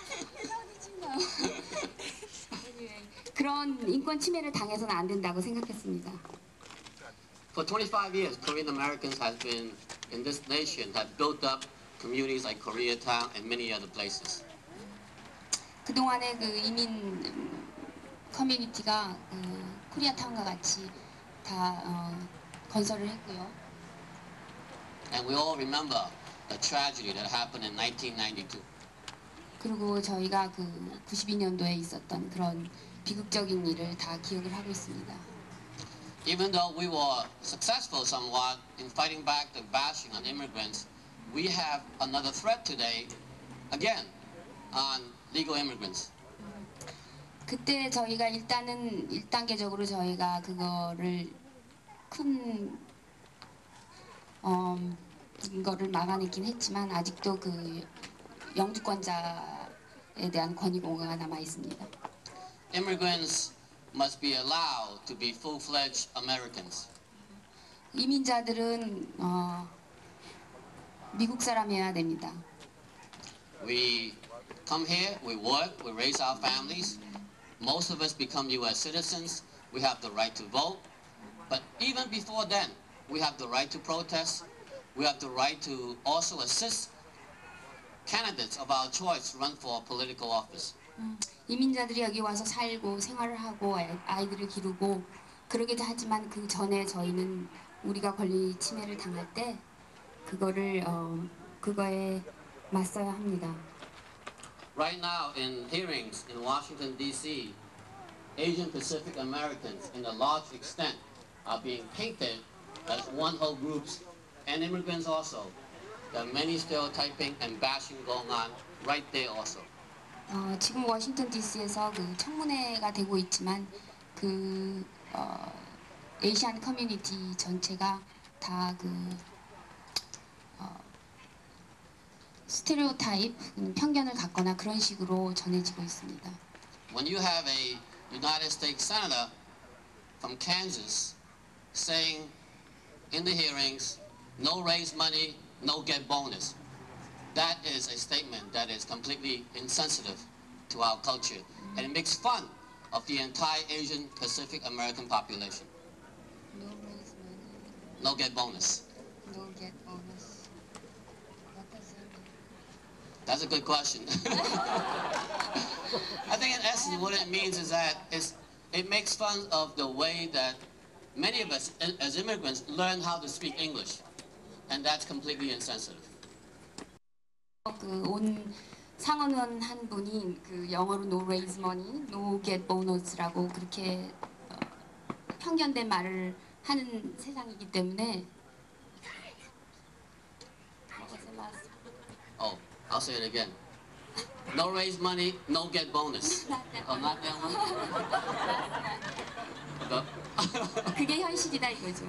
그런 인권 침해를 당해서는 안 된다고 생각했습니다. For twenty-five years, Korean Americans have been in this nation, have built up communities like Koreatown and many other places. 그 동안에 그 이민 커뮤니티가 그 코리아타운과 같이 다 어, 건설을 했고요. And we all remember the tragedy that happened in nineteen ninety-two. 그리고 저희가 그 구십이 년도에 있었던 그런 비극적인 일을 다 기억을 하고 있습니다. Even though we were successful somewhat in fighting back the bashing on immigrants, we have another threat today, again, on legal immigrants. 그때 저희가 일단은 일 단계적으로 저희가 그거를 큰 어, 거를 막아내긴 했지만 아직도 그 영주권자에 대한 권위 공고가 남아 있습니다. Immigrants must be allowed to be full-fledged Americans. 이민자들은 어, 미국 사람이어야 됩니다. We come here, we work, we raise our families. Most of us become U S citizens. We have the right to vote. But even before then, we have the right to protest. We have the right to also assist candidates of our choice run for political office. 음, 이민자들이 여기 와서 살고 생활을 하고 아이들을 기르고 그러기도 하지만 그 전에 저희는 우리가 권리 침해를 당할 때 그거를 어, 그거에 맞서야 합니다. Right now in hearings in Washington, D C, Asian Pacific Americans in a large extent are being painted as one-whole groups, and immigrants also. There are many stereotyping and bashing going on right there also. 어, 지금 워싱턴 디씨에서 그 청문회가 되고 있지만 그 어, 에이시안 커뮤니티 전체가 다 그 어, 스테레오타입, 편견을 갖거나 그런 식으로 전해지고 있습니다. When you have a United States Senator from Kansas saying in the hearings, no raise money, no get bonus, that is a statement that is completely insensitive to our culture, and it makes fun of the entire Asian Pacific American population. No raise money. No get bonus. No get bonus. What does that mean? That's a good question. I think in essence what it means is that it's, it makes fun of the way that many of us as immigrants learn how to speak English, and that's completely insensitive. 그 온 상원원 한 분이 그 영어로 no raise money, no get bonus라고 그렇게 어, 편견된 말을 하는 세상이기 때문에. Oh, I'll say it again. No raise money, no get bonus. Oh, not that one. 그게 현실이다 이거죠.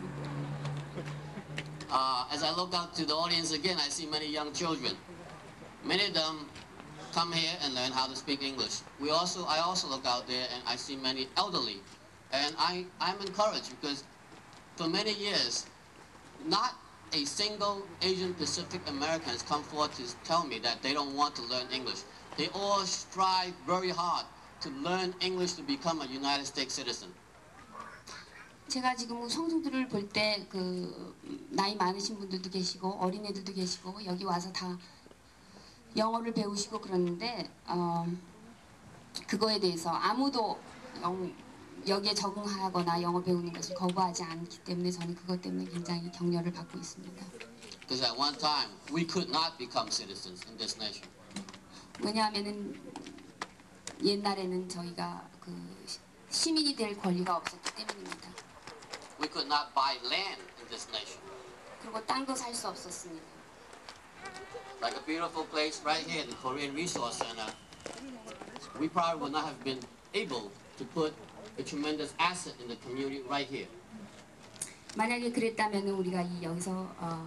Uh, as I look out to the audience again, I see many young children. Many of them come here and learn how to speak English. We also, I also look out there and I see many elderly. And I, I'm encouraged because for many years, not a single Asian Pacific American has come forward to tell me that they don't want to learn English. They all strive very hard to learn English to become a United States citizen. 제가 지금 성도들을 볼 때 그 나이 많으신 분들도 계시고 어린애들도 계시고 여기 와서 다 영어를 배우시고 그러는데 어, 그거에 대해서 아무도 영, 여기에 적응하거나 영어 배우는 것을 거부하지 않기 때문에 저는 그것 때문에 굉장히 격려를 받고 있습니다. Because at one time we could not become citizens in this nation. 왜냐하면은 옛날에는 저희가 그 시민이 될 권리가 없었기 때문입니다. We could not buy land in this nation. 그리고 땅도 살 수 없었습니다. Like a beautiful place right here, the Korean Resource Center, we probably would not have been able to put a tremendous asset in the community right here. 만약에 그랬다면 우리가 이 여기서 어,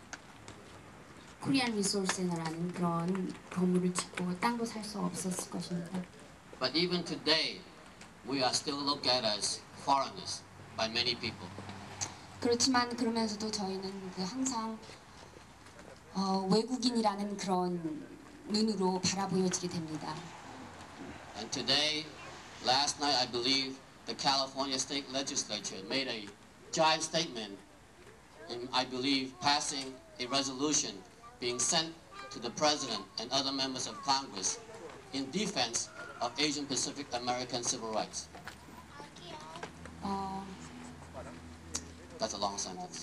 코리안 리소스 센터라는 그런 건물을 짓고 땅도 살 수 없었을 것입니다. But even today, we are still looked at as foreigners by many people. 그렇지만 그러면서도 저희는 그 항상 어, 외국인이라는 그런 눈으로 바라보여지게 됩니다. And today, last night, I believe the California State Legislature made a giant statement in, I believe, passing a resolution being sent to the President and other members of Congress in defense of Asian Pacific American civil rights. 어, That's a long sentence.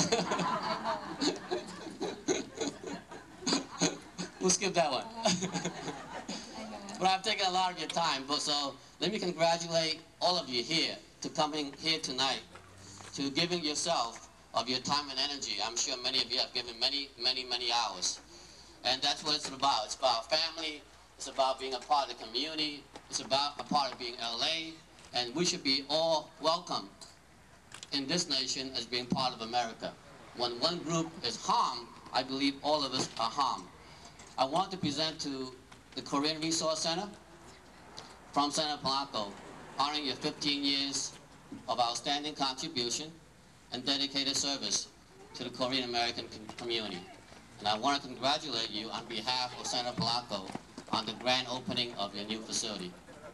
We'll skip that one. But I've taken a lot of your time, but so let me congratulate all of you here to coming here tonight, to giving yourself of your time and energy. I'm sure many of you have given many, many, many hours. And that's what it's about. It's about family, It's about being a part of the community. It's about a part of being L A. And we should be all welcome in this nation as being part of America. When one group is harmed, I believe all of us are harmed. I want to present to the Korean Resource Center from Senator Polanco, honoring your fifteen years of outstanding contribution and dedicated service to the Korean American community. And I want to congratulate you on behalf of Senator Polanco on the grand opening of your new facility.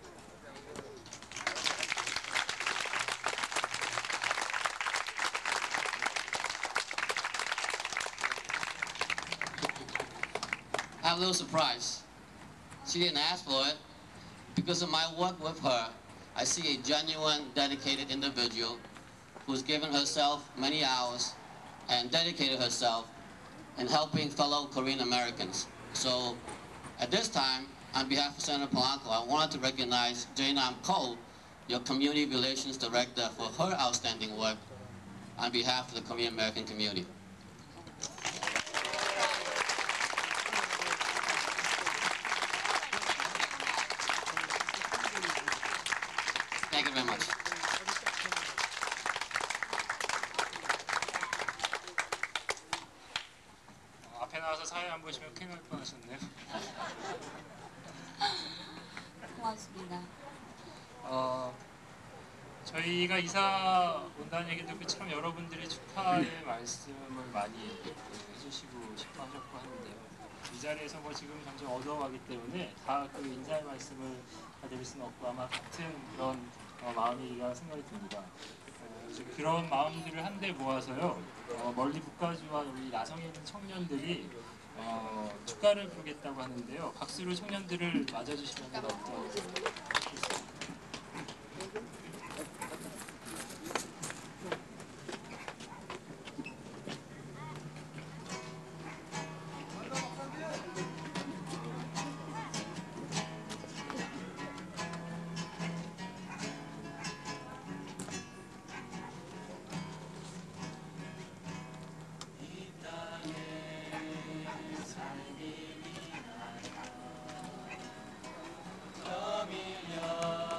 I have a little surprise. She didn't ask for it. Because of my work with her, I see a genuine, dedicated individual who's given herself many hours and dedicated herself in helping fellow Korean Americans. So at this time, on behalf of Senator Polanco, I wanted to recognize Jae-Nam Ko, your Community Relations Director, for her outstanding work on behalf of the Korean American community. Thank you very much. 앞에 나와서 사회 안 보시면 큰일 날 뻔하셨네요. 고맙습니다. 어, 저희가 이사 온다는 얘기 듣고 참 여러분들이 축하의 말씀을 많이 해주시고 싶어 하셨고 하는데요. 이 자리에서 뭐 지금 점점 어두워가기 때문에 다 그 인사의 말씀을 다 드릴 수는 없고 아마 같은 그런 어, 마음이라 생각이 듭니다. 어, 그런 마음들을 한데 모아서요. 어, 멀리 북가주와 우리 나성에 있는 청년들이 어, 축가를 부르겠다고 하는데요. 박수로 청년들을 맞아주시면 어떠세요? 저 밀려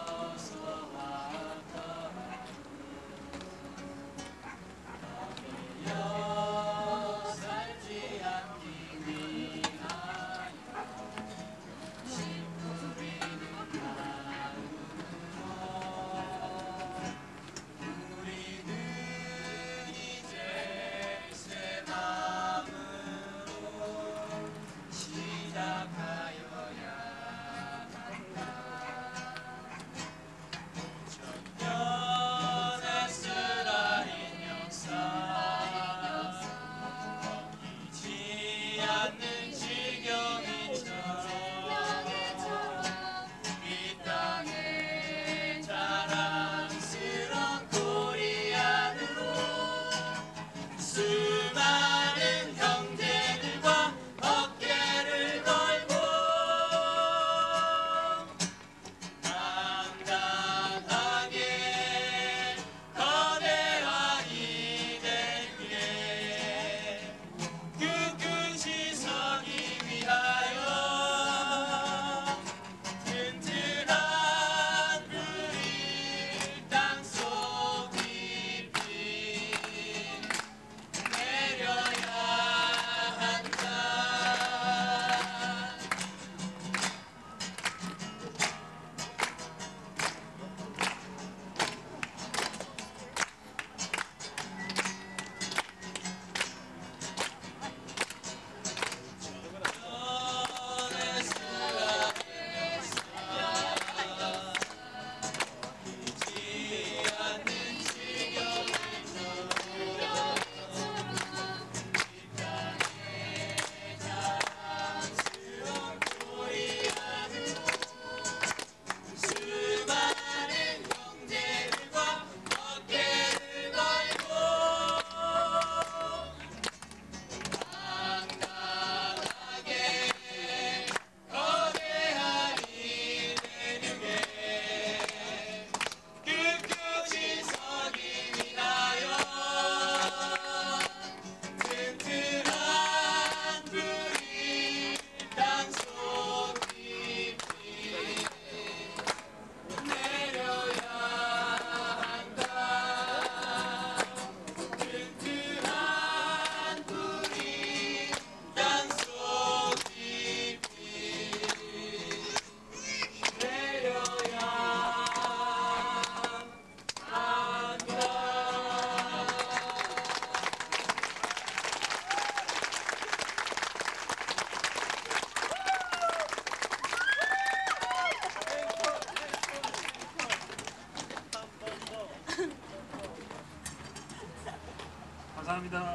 감사합니다.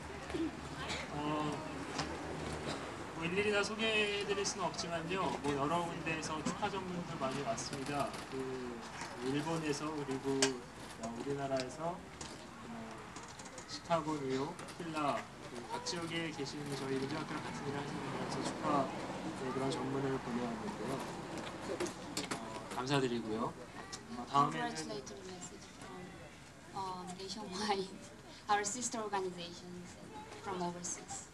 어, 뭐 일일이 다 소개해드릴 수는 없지만요. 뭐 여러 군데에서 축하 전문들 많이 왔습니다. 그 일본에서 그리고 어, 우리나라에서 어, 시카고, 뉴욕, 필라 그 각 지역에 계시는 저희 민주학교랑 같은 일을 하시는 분들에서 축하 네, 그런 전문을 보내왔는데요. 어, 감사드리고요. 어, 다음에는 Congratulatory message from um, nationwide, our sister organizations from overseas.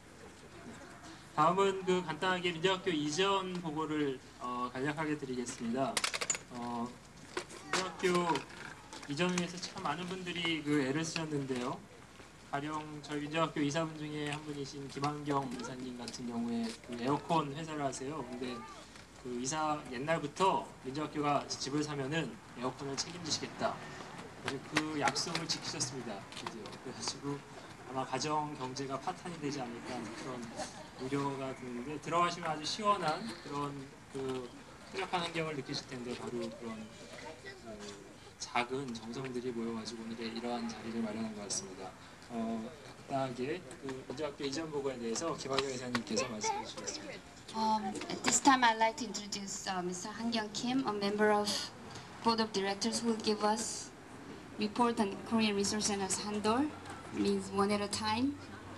다음은 그 간단하게 민주학교 이전 보고를 어, 간략하게 드리겠습니다. 어, 민주학교 이전을 위해서 참 많은 분들이 그 애를 쓰셨는데요. 가령 저희 민주학교 이사분 중에 한 분이신 김한경 이사님 같은 경우에 그 에어컨 회사를 하세요. 근데 그 이사 옛날부터 민주학교가 집을 사면은 에어컨을 책임지시겠다. 그래서 그 약속을 지키셨습니다. 드디어. 그래가지고 아마 가정 경제가 파탄이 되지 않을까 그런 우려가 드는데 들어가시면 아주 시원한 그런 그 쾌적한 환경을 느끼실 텐데 바로 그런 그 작은 정성들이 모여가지고 오늘의 이러한 자리를 마련한 것 같습니다. 어, 간단하게 그 민주학교 이전 보고에 대해서 김학영 이사님께서 말씀해 주시겠습니다. Um, at this time, I'd like to introduce uh, Mister Han Kyung Kim, a member of Board of Directors, who will give us report on Korean Resource Center's Handor, means one at a time,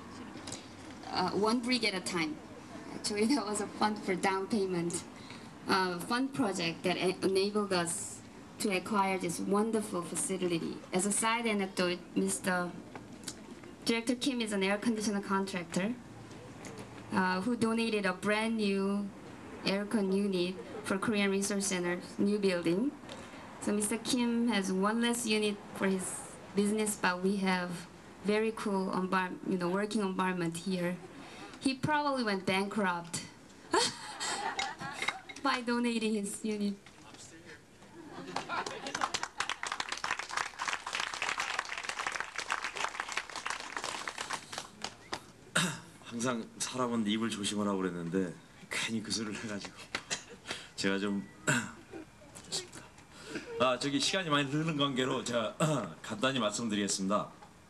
uh, one brick at a time. Actually, that was a fund for down payment, uh, fund project that e enabled us to acquire this wonderful facility. As a side anecdote, Mister Director Kim is an air conditioner contractor uh, who donated a brand new aircon unit for Korean Resource Center's new building. So Mister Kim has one less unit for his business, but we have very cool environment, you know, working environment here. He probably went bankrupt by donating his unit. 항상 사람은 입을 조심하라고 그랬는데 괜히 그 소리를 해가지고 제가 좀 아 저기 시간이 많이 흐르는 관계로 제가 간단히 말씀드리겠습니다.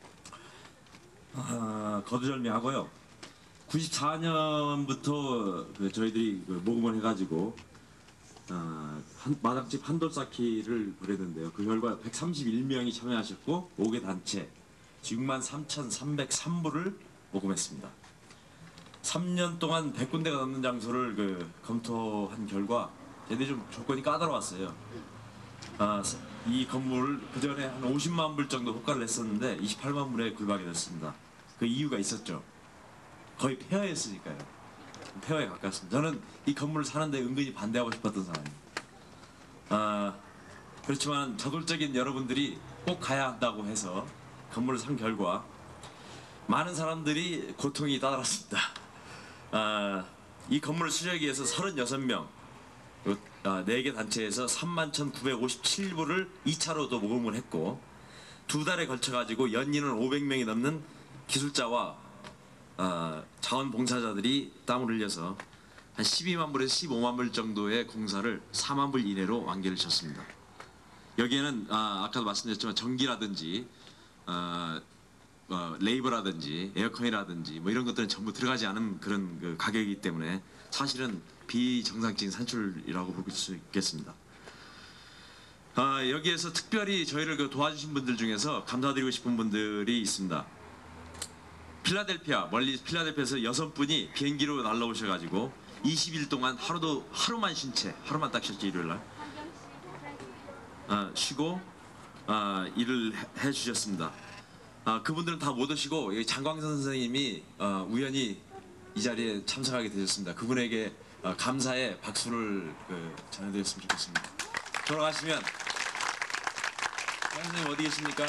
아, 거두절미하고요. 구십사 년부터 그 저희들이 그 모금을 해가지고 아, 한, 마당집 한돌 쌓기를 벌였는데요. 그 결과 백삼십일 명이 참여하셨고 오 개 단체 육만 삼천삼백삼 부를 모금했습니다. 삼 년 동안 백 군데가 넘는 장소를 그 검토한 결과 얘들이 좀 조건이 까다로웠어요. 아, 이 건물을 그 전에 한 오십만 불 정도 호가를 냈었는데 이십팔만 불에 굴박이 됐습니다. 그 이유가 있었죠. 거의 폐허했으니까요. 폐허에 가깝습니다. 저는 이 건물을 사는데 은근히 반대하고 싶었던 사람입니다. 아, 그렇지만 저돌적인 여러분들이 꼭 가야 한다고 해서 건물을 산 결과 많은 사람들이 고통이 따랐습니다. 아, 이 건물을 수리하기 위해서 서른여섯 명 아, 네 개 단체에서 삼만 천구백오십칠 부를 이 차로도 모금을 했고 두 달에 걸쳐가지고 연인은 오백 명이 넘는 기술자와 아, 자원봉사자들이 땀을 흘려서 한 십이만 불에서 십오만 불 정도의 공사를 사만 불 이내로 완결을 쳤습니다. 여기에는 아, 아까도 말씀드렸지만 전기라든지 아, 어, 레이버라든지 에어컨이라든지 뭐 이런 것들은 전부 들어가지 않은 그런 그 가격이기 때문에 사실은 비정상적인 산출이라고 볼 수 있겠습니다. 아, 여기에서 특별히 저희를 그 도와주신 분들 중에서 감사드리고 싶은 분들이 있습니다. 필라델피아, 멀리 필라델피아에서 여섯 분이 비행기로 날라오셔가지고 이십 일 동안 하루도 하루만 쉰 채, 하루만 딱 쉬었죠. 일요일날 아, 쉬고 아, 일을 해, 해주셨습니다. 아, 그분들은 다 못 오시고 여기 장광선 선생님이 어, 우연히 이 자리에 참석하게 되셨습니다. 그분에게 어, 감사의 박수를 그, 전해드렸으면 좋겠습니다. 돌아가시면 선생님 어디 계십니까?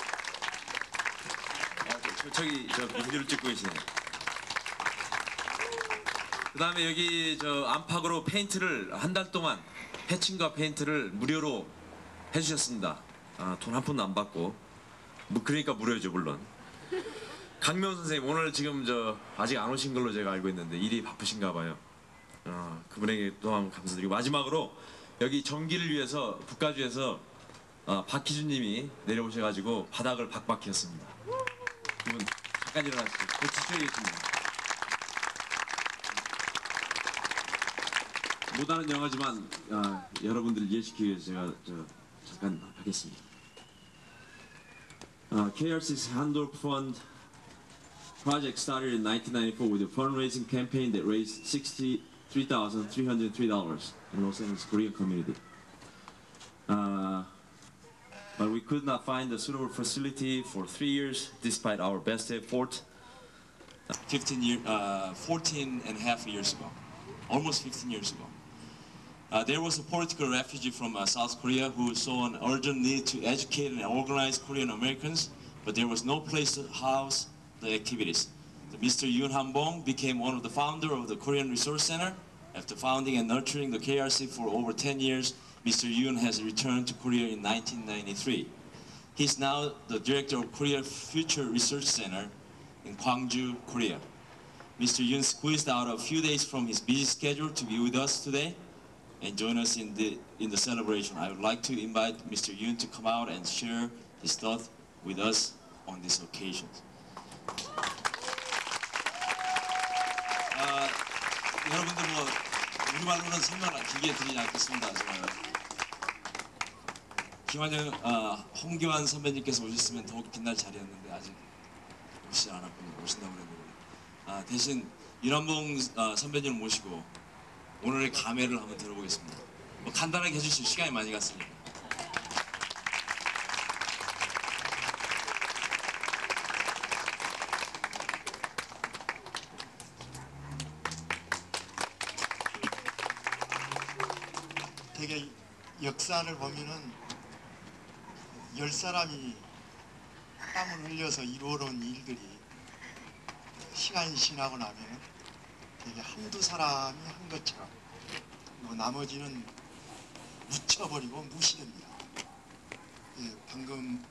아, 저, 저기 저 비디오를 찍고 계시네요. 그 다음에 여기 저 안팎으로 페인트를 한 달 동안 패칭과 페인트를 무료로 해주셨습니다. 아, 돈 한 푼도 안 받고. 그러니까 무료죠 물론. 강명 선생님 오늘 지금 저 아직 안 오신 걸로 제가 알고 있는데 일이 바쁘신가 봐요. 어, 그분에게 또한 감사드리고 마지막으로 여기 전기를 위해서 국가주에서 어, 박희준님이 내려오셔가지고 바닥을 박박히 했습니다. 그분 잠깐 일어나시죠. 지쳐야겠습니다. 못하는 영어지만 아, 여러분들 이해시키기 위해서 제가 저, 잠깐 하겠습니다. Uh, 케이알씨's Handorf Fund project started in nineteen ninety-four with a fundraising campaign that raised sixty-three thousand three hundred three dollars in Los Angeles Korean community. Uh, but we could not find a suitable facility for three years despite our best effort. fifteen year, uh, fourteen and a half years ago, almost fifteen years ago. Uh, there was a political refugee from uh, South Korea who saw an urgent need to educate and organize Korean Americans, but there was no place to house the activities. The Mister Yoon Han-bong became one of the founders of the Korean Resource Center. After founding and nurturing the K R C for over ten years, Mister Yoon has returned to Korea in nineteen ninety-three. He's now the director of Korea Future Research Center in Gwangju, Korea. Mister Yoon squeezed out a few days from his busy schedule to be with us today and join us in the in the celebration. I would like to invite Mister Yoon to come out and share his thoughts with us on this occasion. 아, 여러분들 뭐 우리말로는 설명 길게 드리지 않겠습니다. 정말 김환영, 아, 홍기환 선배님께서 오셨으면 더욱 빛날 자리였는데 아직 오시지 않았군요. 오신다고 그랬는데 아, 대신 윤한봉 아, 선배님을 모시고 오늘의 감회를 한번 들어보겠습니다. 뭐 간단하게 해주실 시간이 많이 갔습니다. 되게 역사를 보면은 열 사람이 땀을 흘려서 이루어놓은 일들이 시간이 지나고 나면은 되게 한두 사람이 한 것처럼 뭐 나머지는 묻혀버리고 무시됩니다. 예, 방금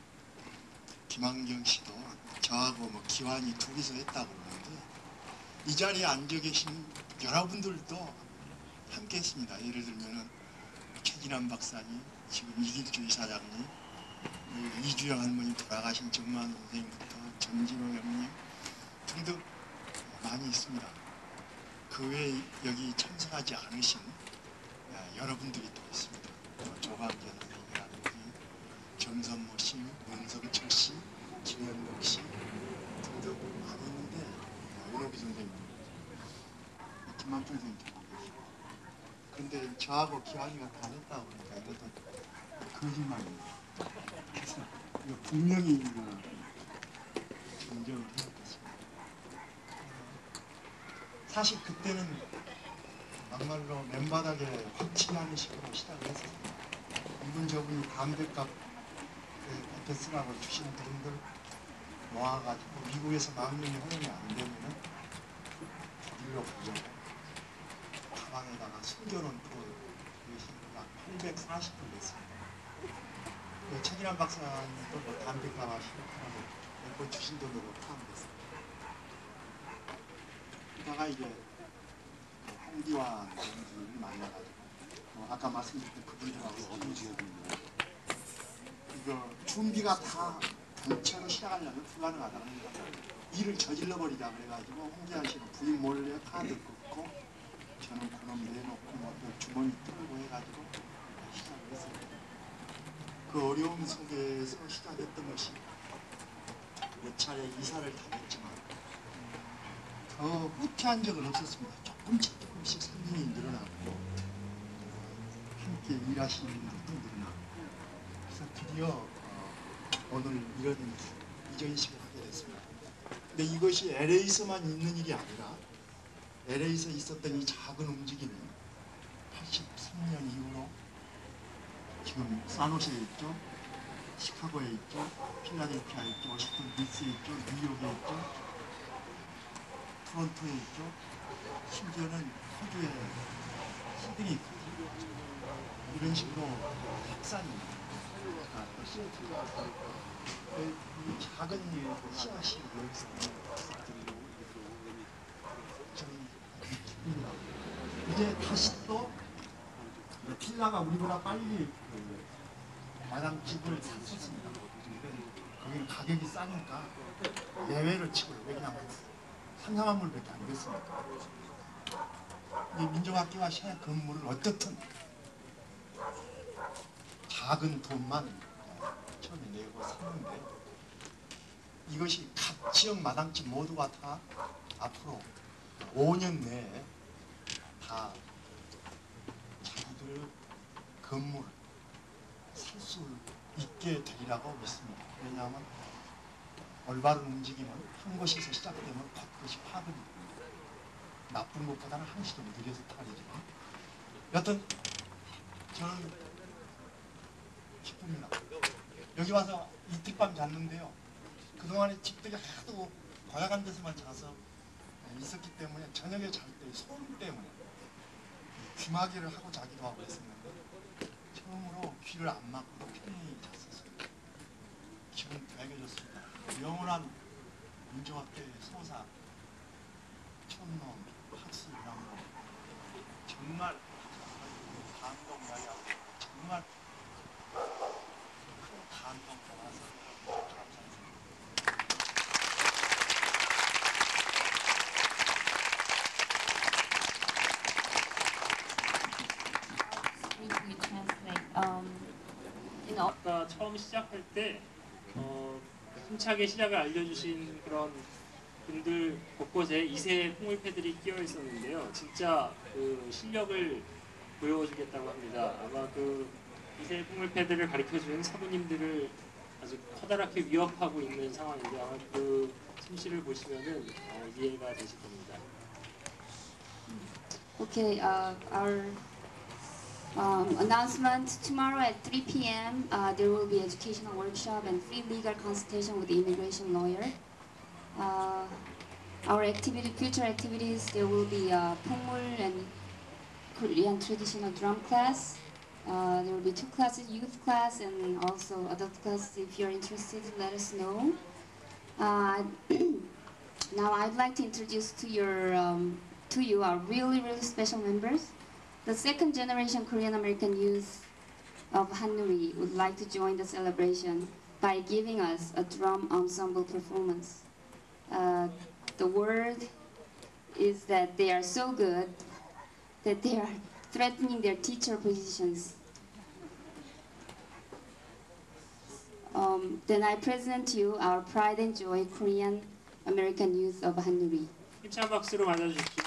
김한경 씨도 저하고 뭐 기환이 둘이서 했다고 그러는데 이 자리에 앉아 계신 여러분들도 함께 했습니다. 예를 들면은 최진환 박사님, 지금 이길주 이사장님, 이주영 할머니 돌아가신 정만 선생님부터 전진호 형님 등등 많이 있습니다. 그 외에 여기 참석하지 않으신 여러분들이 또 있습니다. 조광재 선생님이라든지 정선모 씨, 문성철 씨, 김현덕 씨 등등 많이 있는데 윤호기 선생님, 김만철 선생님 근데 저하고 기환이가 다 했다고 그러니까 이것도 거짓말입니다. 그래서 이거 분명히 이거 정정을 해야겠습니다. 사실 그때는 막말로 맨바닥에 확치하는 식으로 시작을 했습니다. 이분 저분이 담배값 그 쓰라고 주시는 돈들 모아가지고 미국에서 망명이 허용이 안 되면은 일로 가져고 가방에다가 숨겨놓은 그것이 약 팔백사십 불 냈습니다. 최진환 박사님도 뭐 담배값 하시고 몇 번 주신 돈으로 포함됐습니다. 그러다가 이제 홍기환 선생님을 만나가지고 어, 아까 말씀드렸던 그분들하고 이거 준비가 다 단체로 시작하려면 불가능하다는 거예요. 일을 저질러 버리자 그래가지고 홍기환 씨는 부인 몰래 카드 긋고 저는 그놈 내놓고 뭐 주머니 뚫고 해가지고 시작을 했습니다. 그 어려움 속에서 시작했던 것이 몇 차례 이사를 다녔지만 더 후퇴한 적은 없었습니다. 조금씩 조금씩 상인이 늘어나고 함께 일하시는 분들도 늘어나고 그래서 드디어 어, 오늘 이런 이전식을 하게 됐습니다. 근데 이것이 엘에이에서만 있는 일이 아니라 엘에이에서 있었던 이 작은 움직임이 팔십삼 년 이후로 지금 산호세에 있죠, 시카고에 있죠, 필라델피아에 있죠, 워싱턴 디씨에 있죠, 뉴욕에 있죠, 토론토에 있죠, 심지어는 호주에 시드니 있죠. 이런 식으로 확산이 이 작은 씨앗이 여기서 이제 다시 또 필라가 우리보다 빨리 그 마당 집을 샀었습니다. 거기는 가격이 싸니까 예외를 치고요. 왜냐하면 삼, 사만 불밖에 안 됐으니까. 이 민족학교와 새 건물을 어떻든 작은 돈만 처음에 내고 샀는데 이것이 각 지역 마당집 모두가 다 앞으로 오 년 내에 다 자기들 건물을 살 수 있게 되리라고 믿습니다. 왜냐하면 올바른 움직임은 한 곳에서 시작되면 그것이 파급이 됩니다. 나쁜 것보다는 한시 좀 느려서 타리지만 여튼 저는 기쁩니다. 여기 와서 이틀밤 잤는데요. 그동안에 집들이 하도 고약한 데서만 자서 있었기 때문에 저녁에 잘 때 소음 때문에 귀마개를 하고 자기도 하고 했었는데 처음으로 귀를 안 막고 편히 잤었어요. 기분 되게 좋습니다. 영원한 민족학교의 소사, 촌놈, 학술이랑으로 정말 감동 이야기하고 정말 큰 감동 받아서 감사합니다. briefly translate. Um, you know, 아까 처음 시작할 때 어, 힘차게 시작을 알려주신 그런 분들 곳곳에 이세 풍물패들이 끼어 있었는데요. 진짜 그 실력을 보여주겠다고 합니다. 아마 그 이세 풍물패들을 가르쳐주는 사부님들을 아주 커다랗게 위협하고 있는 상황인데 아마 그 솜씨를 보시면은 어, 이해가 되실 겁니다. Okay, uh, our um, announcement tomorrow at three p m Uh, there will be educational workshop and free legal consultation with the immigration lawyer. Uh, our activity, future activities, there will be a Pongmul and Korean traditional drum class. Uh, there will be two classes, youth class and also adult class. If you're interested, let us know. Uh, now I'd like to introduce to your um, to you our really really special members. The second generation Korean American youth of Hanuri would like to join the celebration by giving us a drum ensemble performance. Uh, the word is that they are so good that they are threatening their teacher positions. Um, then I present to you our pride and joy Korean American youth of Hanuri. 힘찬 박수로 맞아주십시오.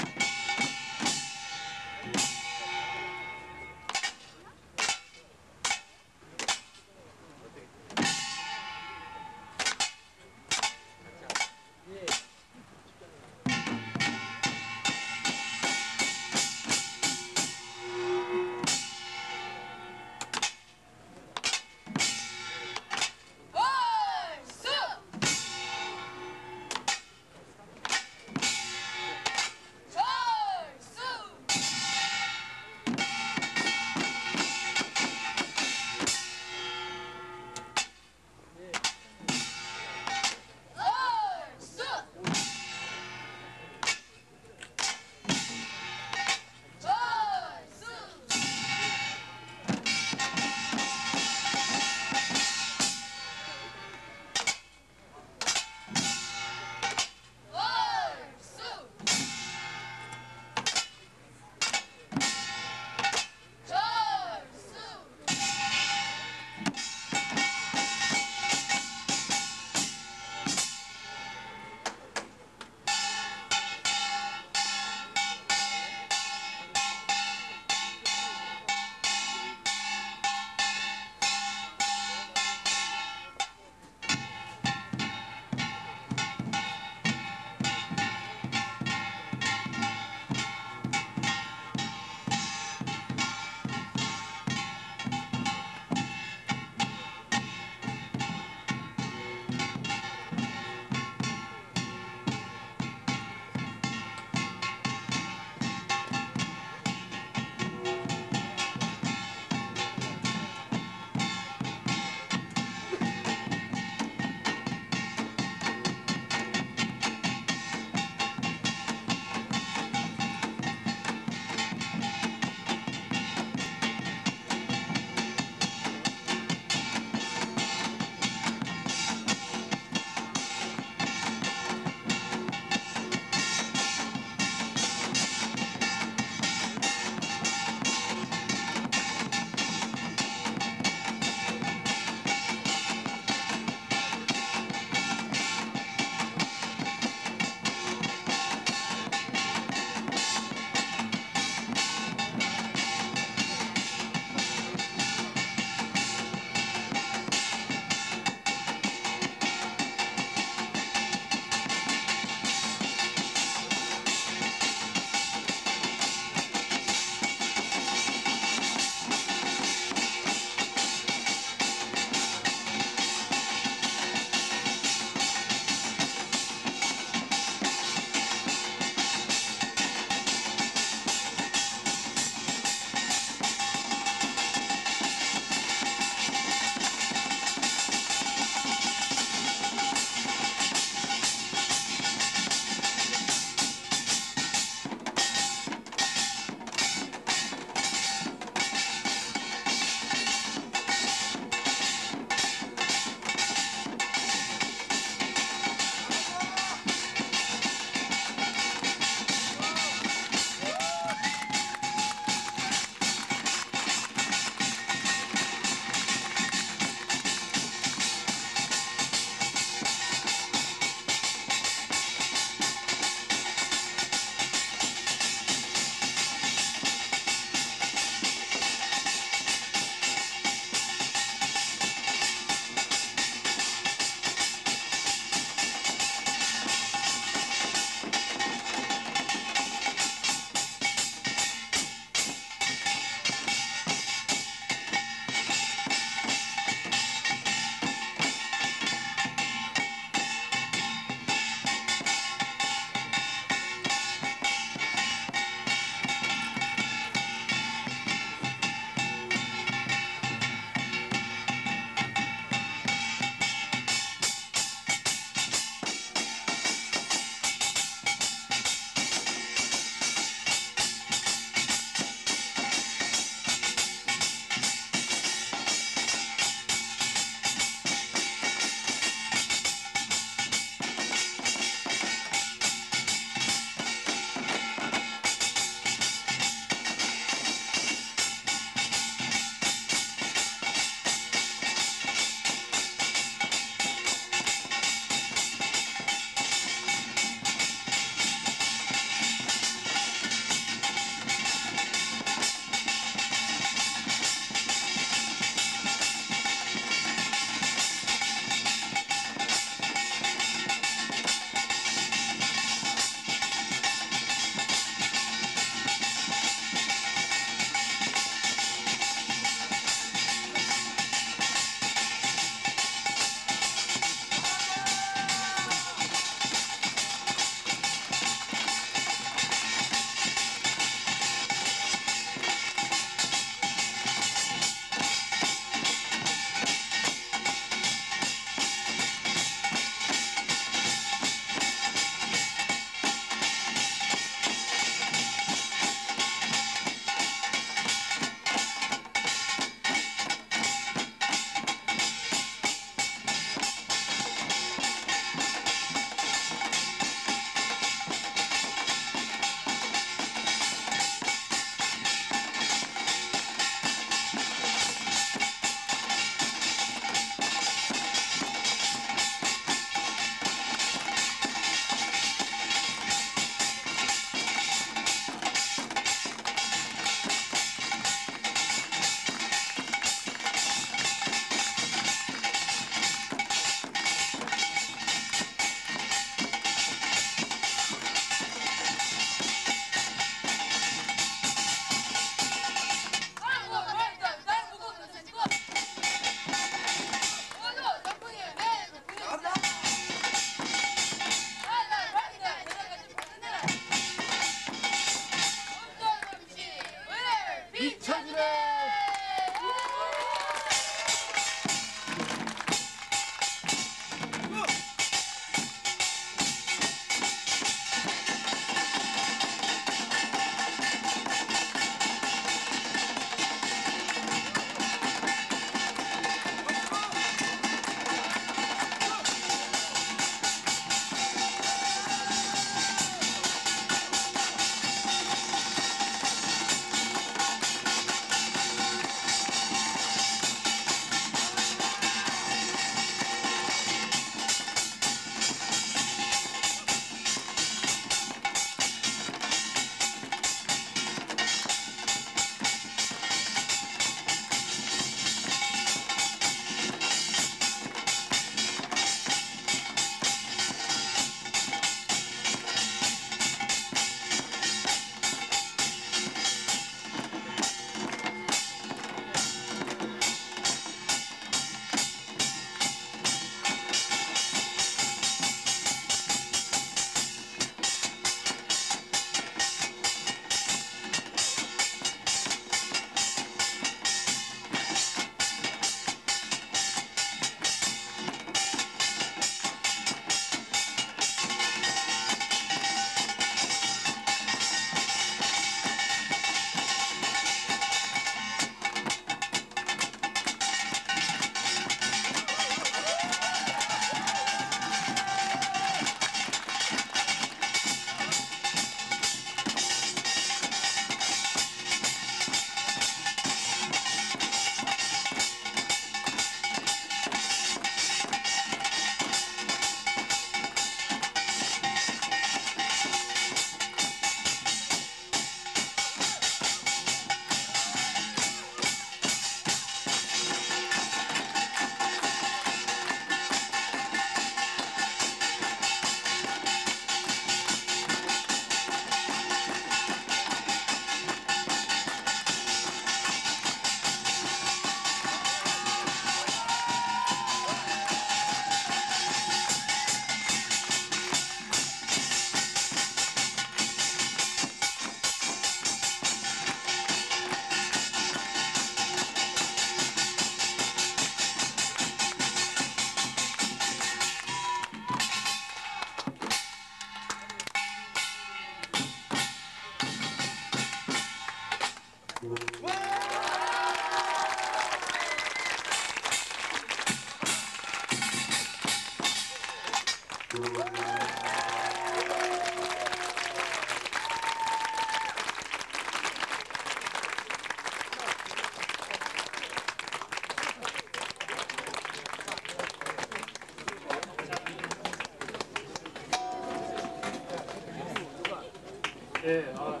네, 아,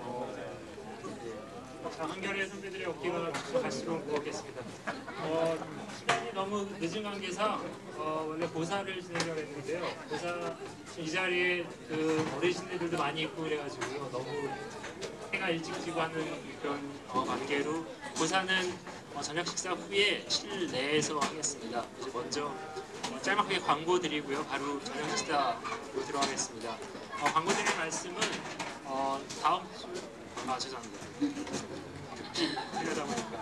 자, 한겨레 선배들의 어깨가 갈수록 무겁겠습니다. 어, 시간이 너무 늦은 관계상 어, 원래 고사를 진행하려고 했는데요. 고사 이 자리에 그 어르신들도 많이 있고 그래가지고요. 너무 해가 일찍 지고 하는 그런 어, 관계로 고사는 어, 저녁 식사 후에 실내에서 하겠습니다. 이제 먼저 어, 짤막하게 광고 드리고요. 바로 저녁 식사로 들어가겠습니다. 어, 광고 드릴 말씀은 어, 다음 주, 아, 죄송합니다. 이러다 보니까.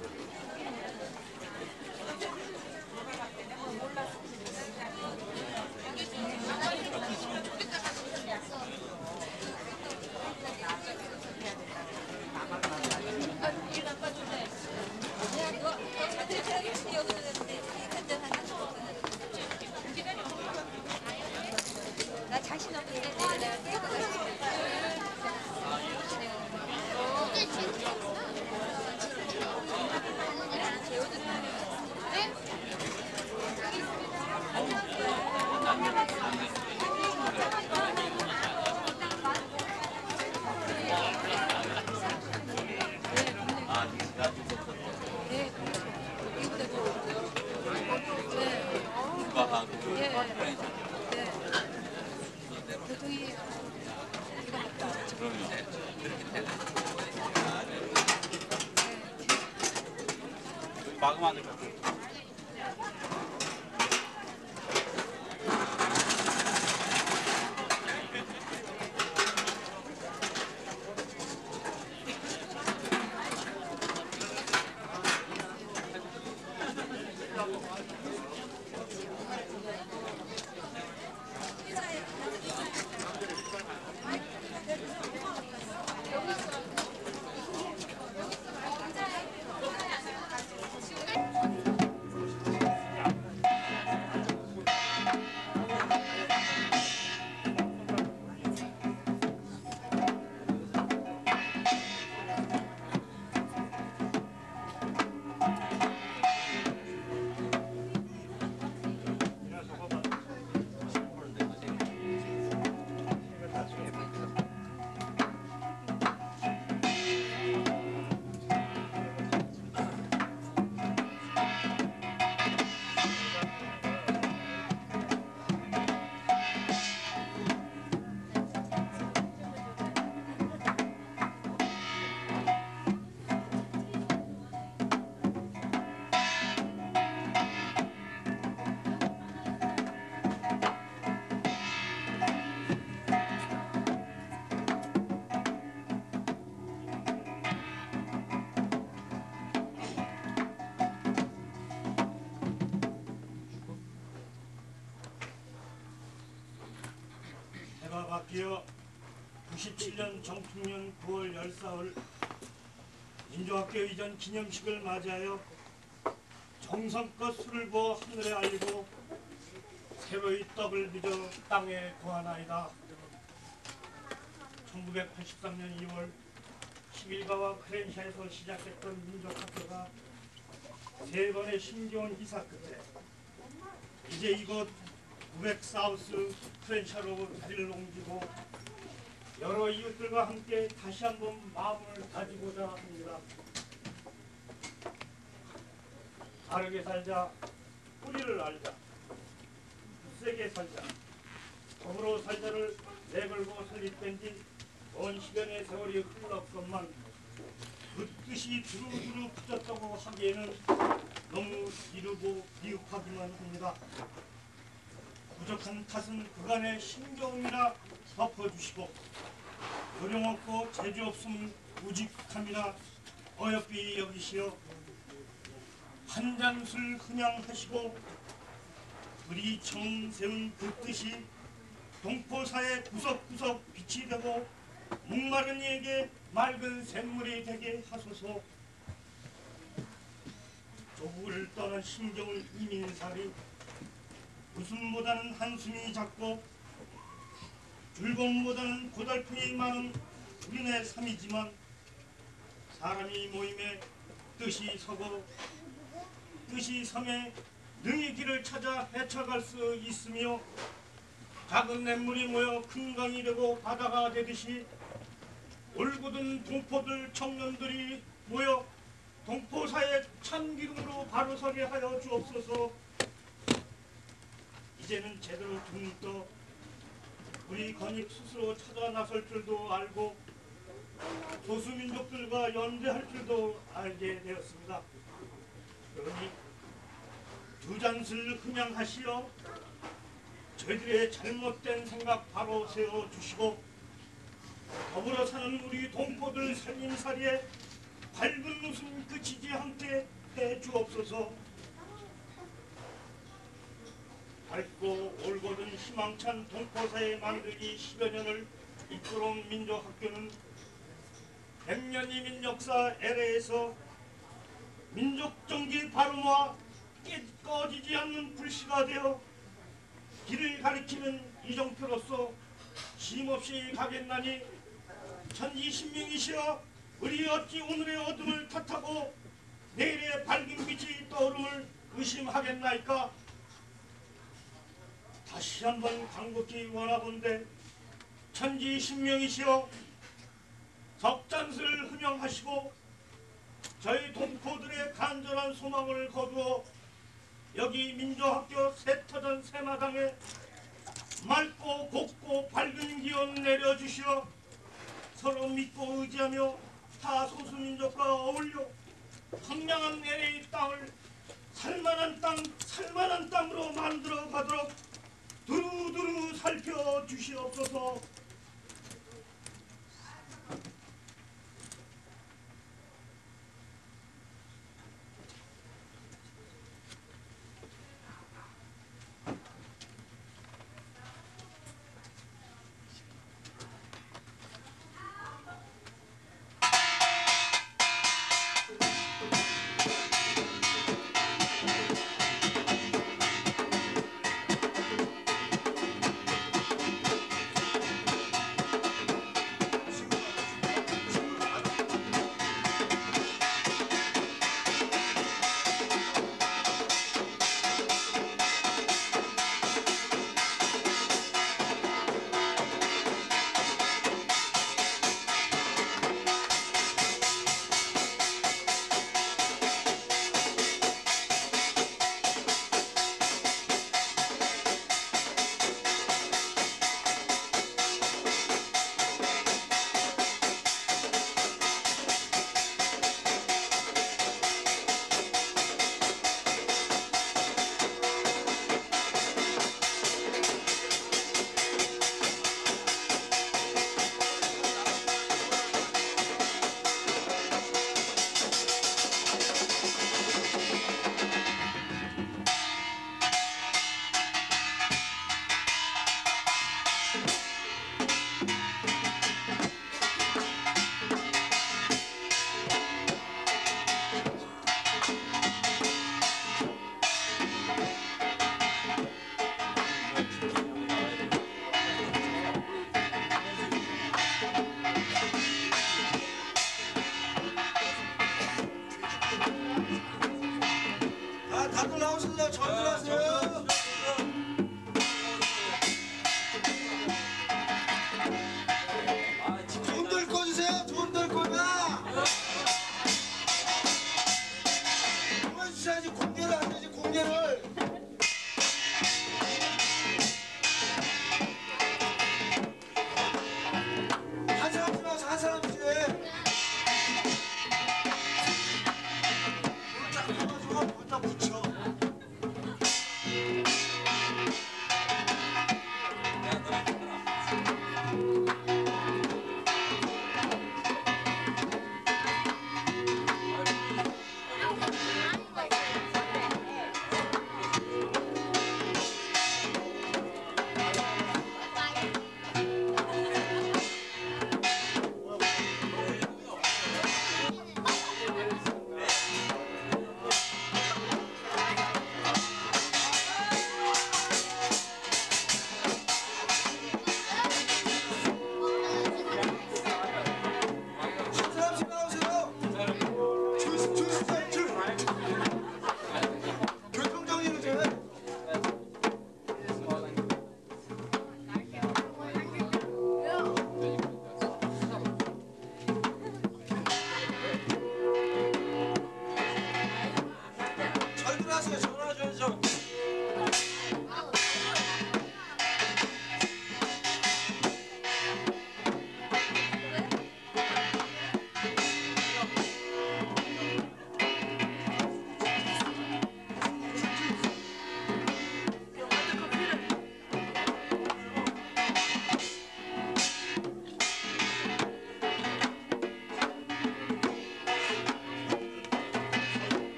나 자신 없는데 내가 깨고 가시면 막으면 안 될 것 같아요. 해가 바뀌어 구십칠 년 정축년 구월 열사흘 민주학교 이전 기념식을 맞이하여 정성껏 술을 부어 하늘에 알리고 새로이 떡을 빚어 땅에 구하나이다. 천구백팔십삼 년 이월 십일가와 크렌샤에서 시작했던 민족학교가 세 번의 힘겨운 희사 끝에 이제 이곳 구백 사우스 크렌샤로 자리를 옮기고 여러 이웃들과 함께 다시 한번 마음을 다지고자 합니다. 바르게 살자, 뿌리를 알자, 굳세게 살자, 더불어 살자를 내걸고 설립된 지 먼 시간의 세월이 흘렀건만 그 뜻이 두루두루 퍼졌다고 하기에는 너무 이르고 미흡하기만 합니다. 부족한 탓은 그간의 신경이나 덮어주시고 요령없고 재주없음 우직함이나 어여삐 여기시어 한 잔술 그냥하시고 그리 처음 세운 그 뜻이 동포사의 구석구석 빛이 되고 목마른 이에게 맑은 샘물이 되게 하소서. 조국을 떠난 신경을 이민살이 웃음보다는 한숨이 작고 즐거움보다는 고달픔이 많은 우리네 삶이지만 사람이 모임에 뜻이 서고 뜻이 섬에 능히 길을 찾아 헤쳐갈 수 있으며 작은 냇물이 모여 큰 강이 되고 바다가 되듯이 올곧은 동포들 청년들이 모여 동포사의 참기름으로 바로서게 하여 주옵소서. 이제는 제대로 둥 떠 우리 건익 스스로 찾아 나설 줄도 알고 소수민족들과 연대할 줄도 알게 되었습니다. 그러니 두 잔술 흠양하시어 저희들의 잘못된 생각 바로 세워주시고 더불어 사는 우리 동포들 살림살이에 밝은 웃음 그치지 않게 해주옵소서. 밝고 올곧은 희망찬 동포사회 만들기 십여 년을 이끌어온 민족학교는 백 년이 민 역사 에레에서 민족정기 발음과 꺼지지 않는 불씨가 되어 길을 가리키는 이정표로서 쉼없이 가겠나니 천지신명이시여 우리 어찌 오늘의 어둠을 탓하고 내일의 밝은 빛이 떠오름을 의심하겠나이까. 다시 한번 간곡히 원하건대 천지신명이시여 적잔술 흠양하시고 저희 동포들의 간절한 소망을 거두어 여기 민족학교 세터전 새마당에 맑고 곱고 밝은 기운 내려주시어 서로 믿고 의지하며 타 소수민족과 어울려 황량한 엘에이 땅을 살만한 땅, 살만한 땅으로 만들어 가도록 두루두루 살펴주시옵소서.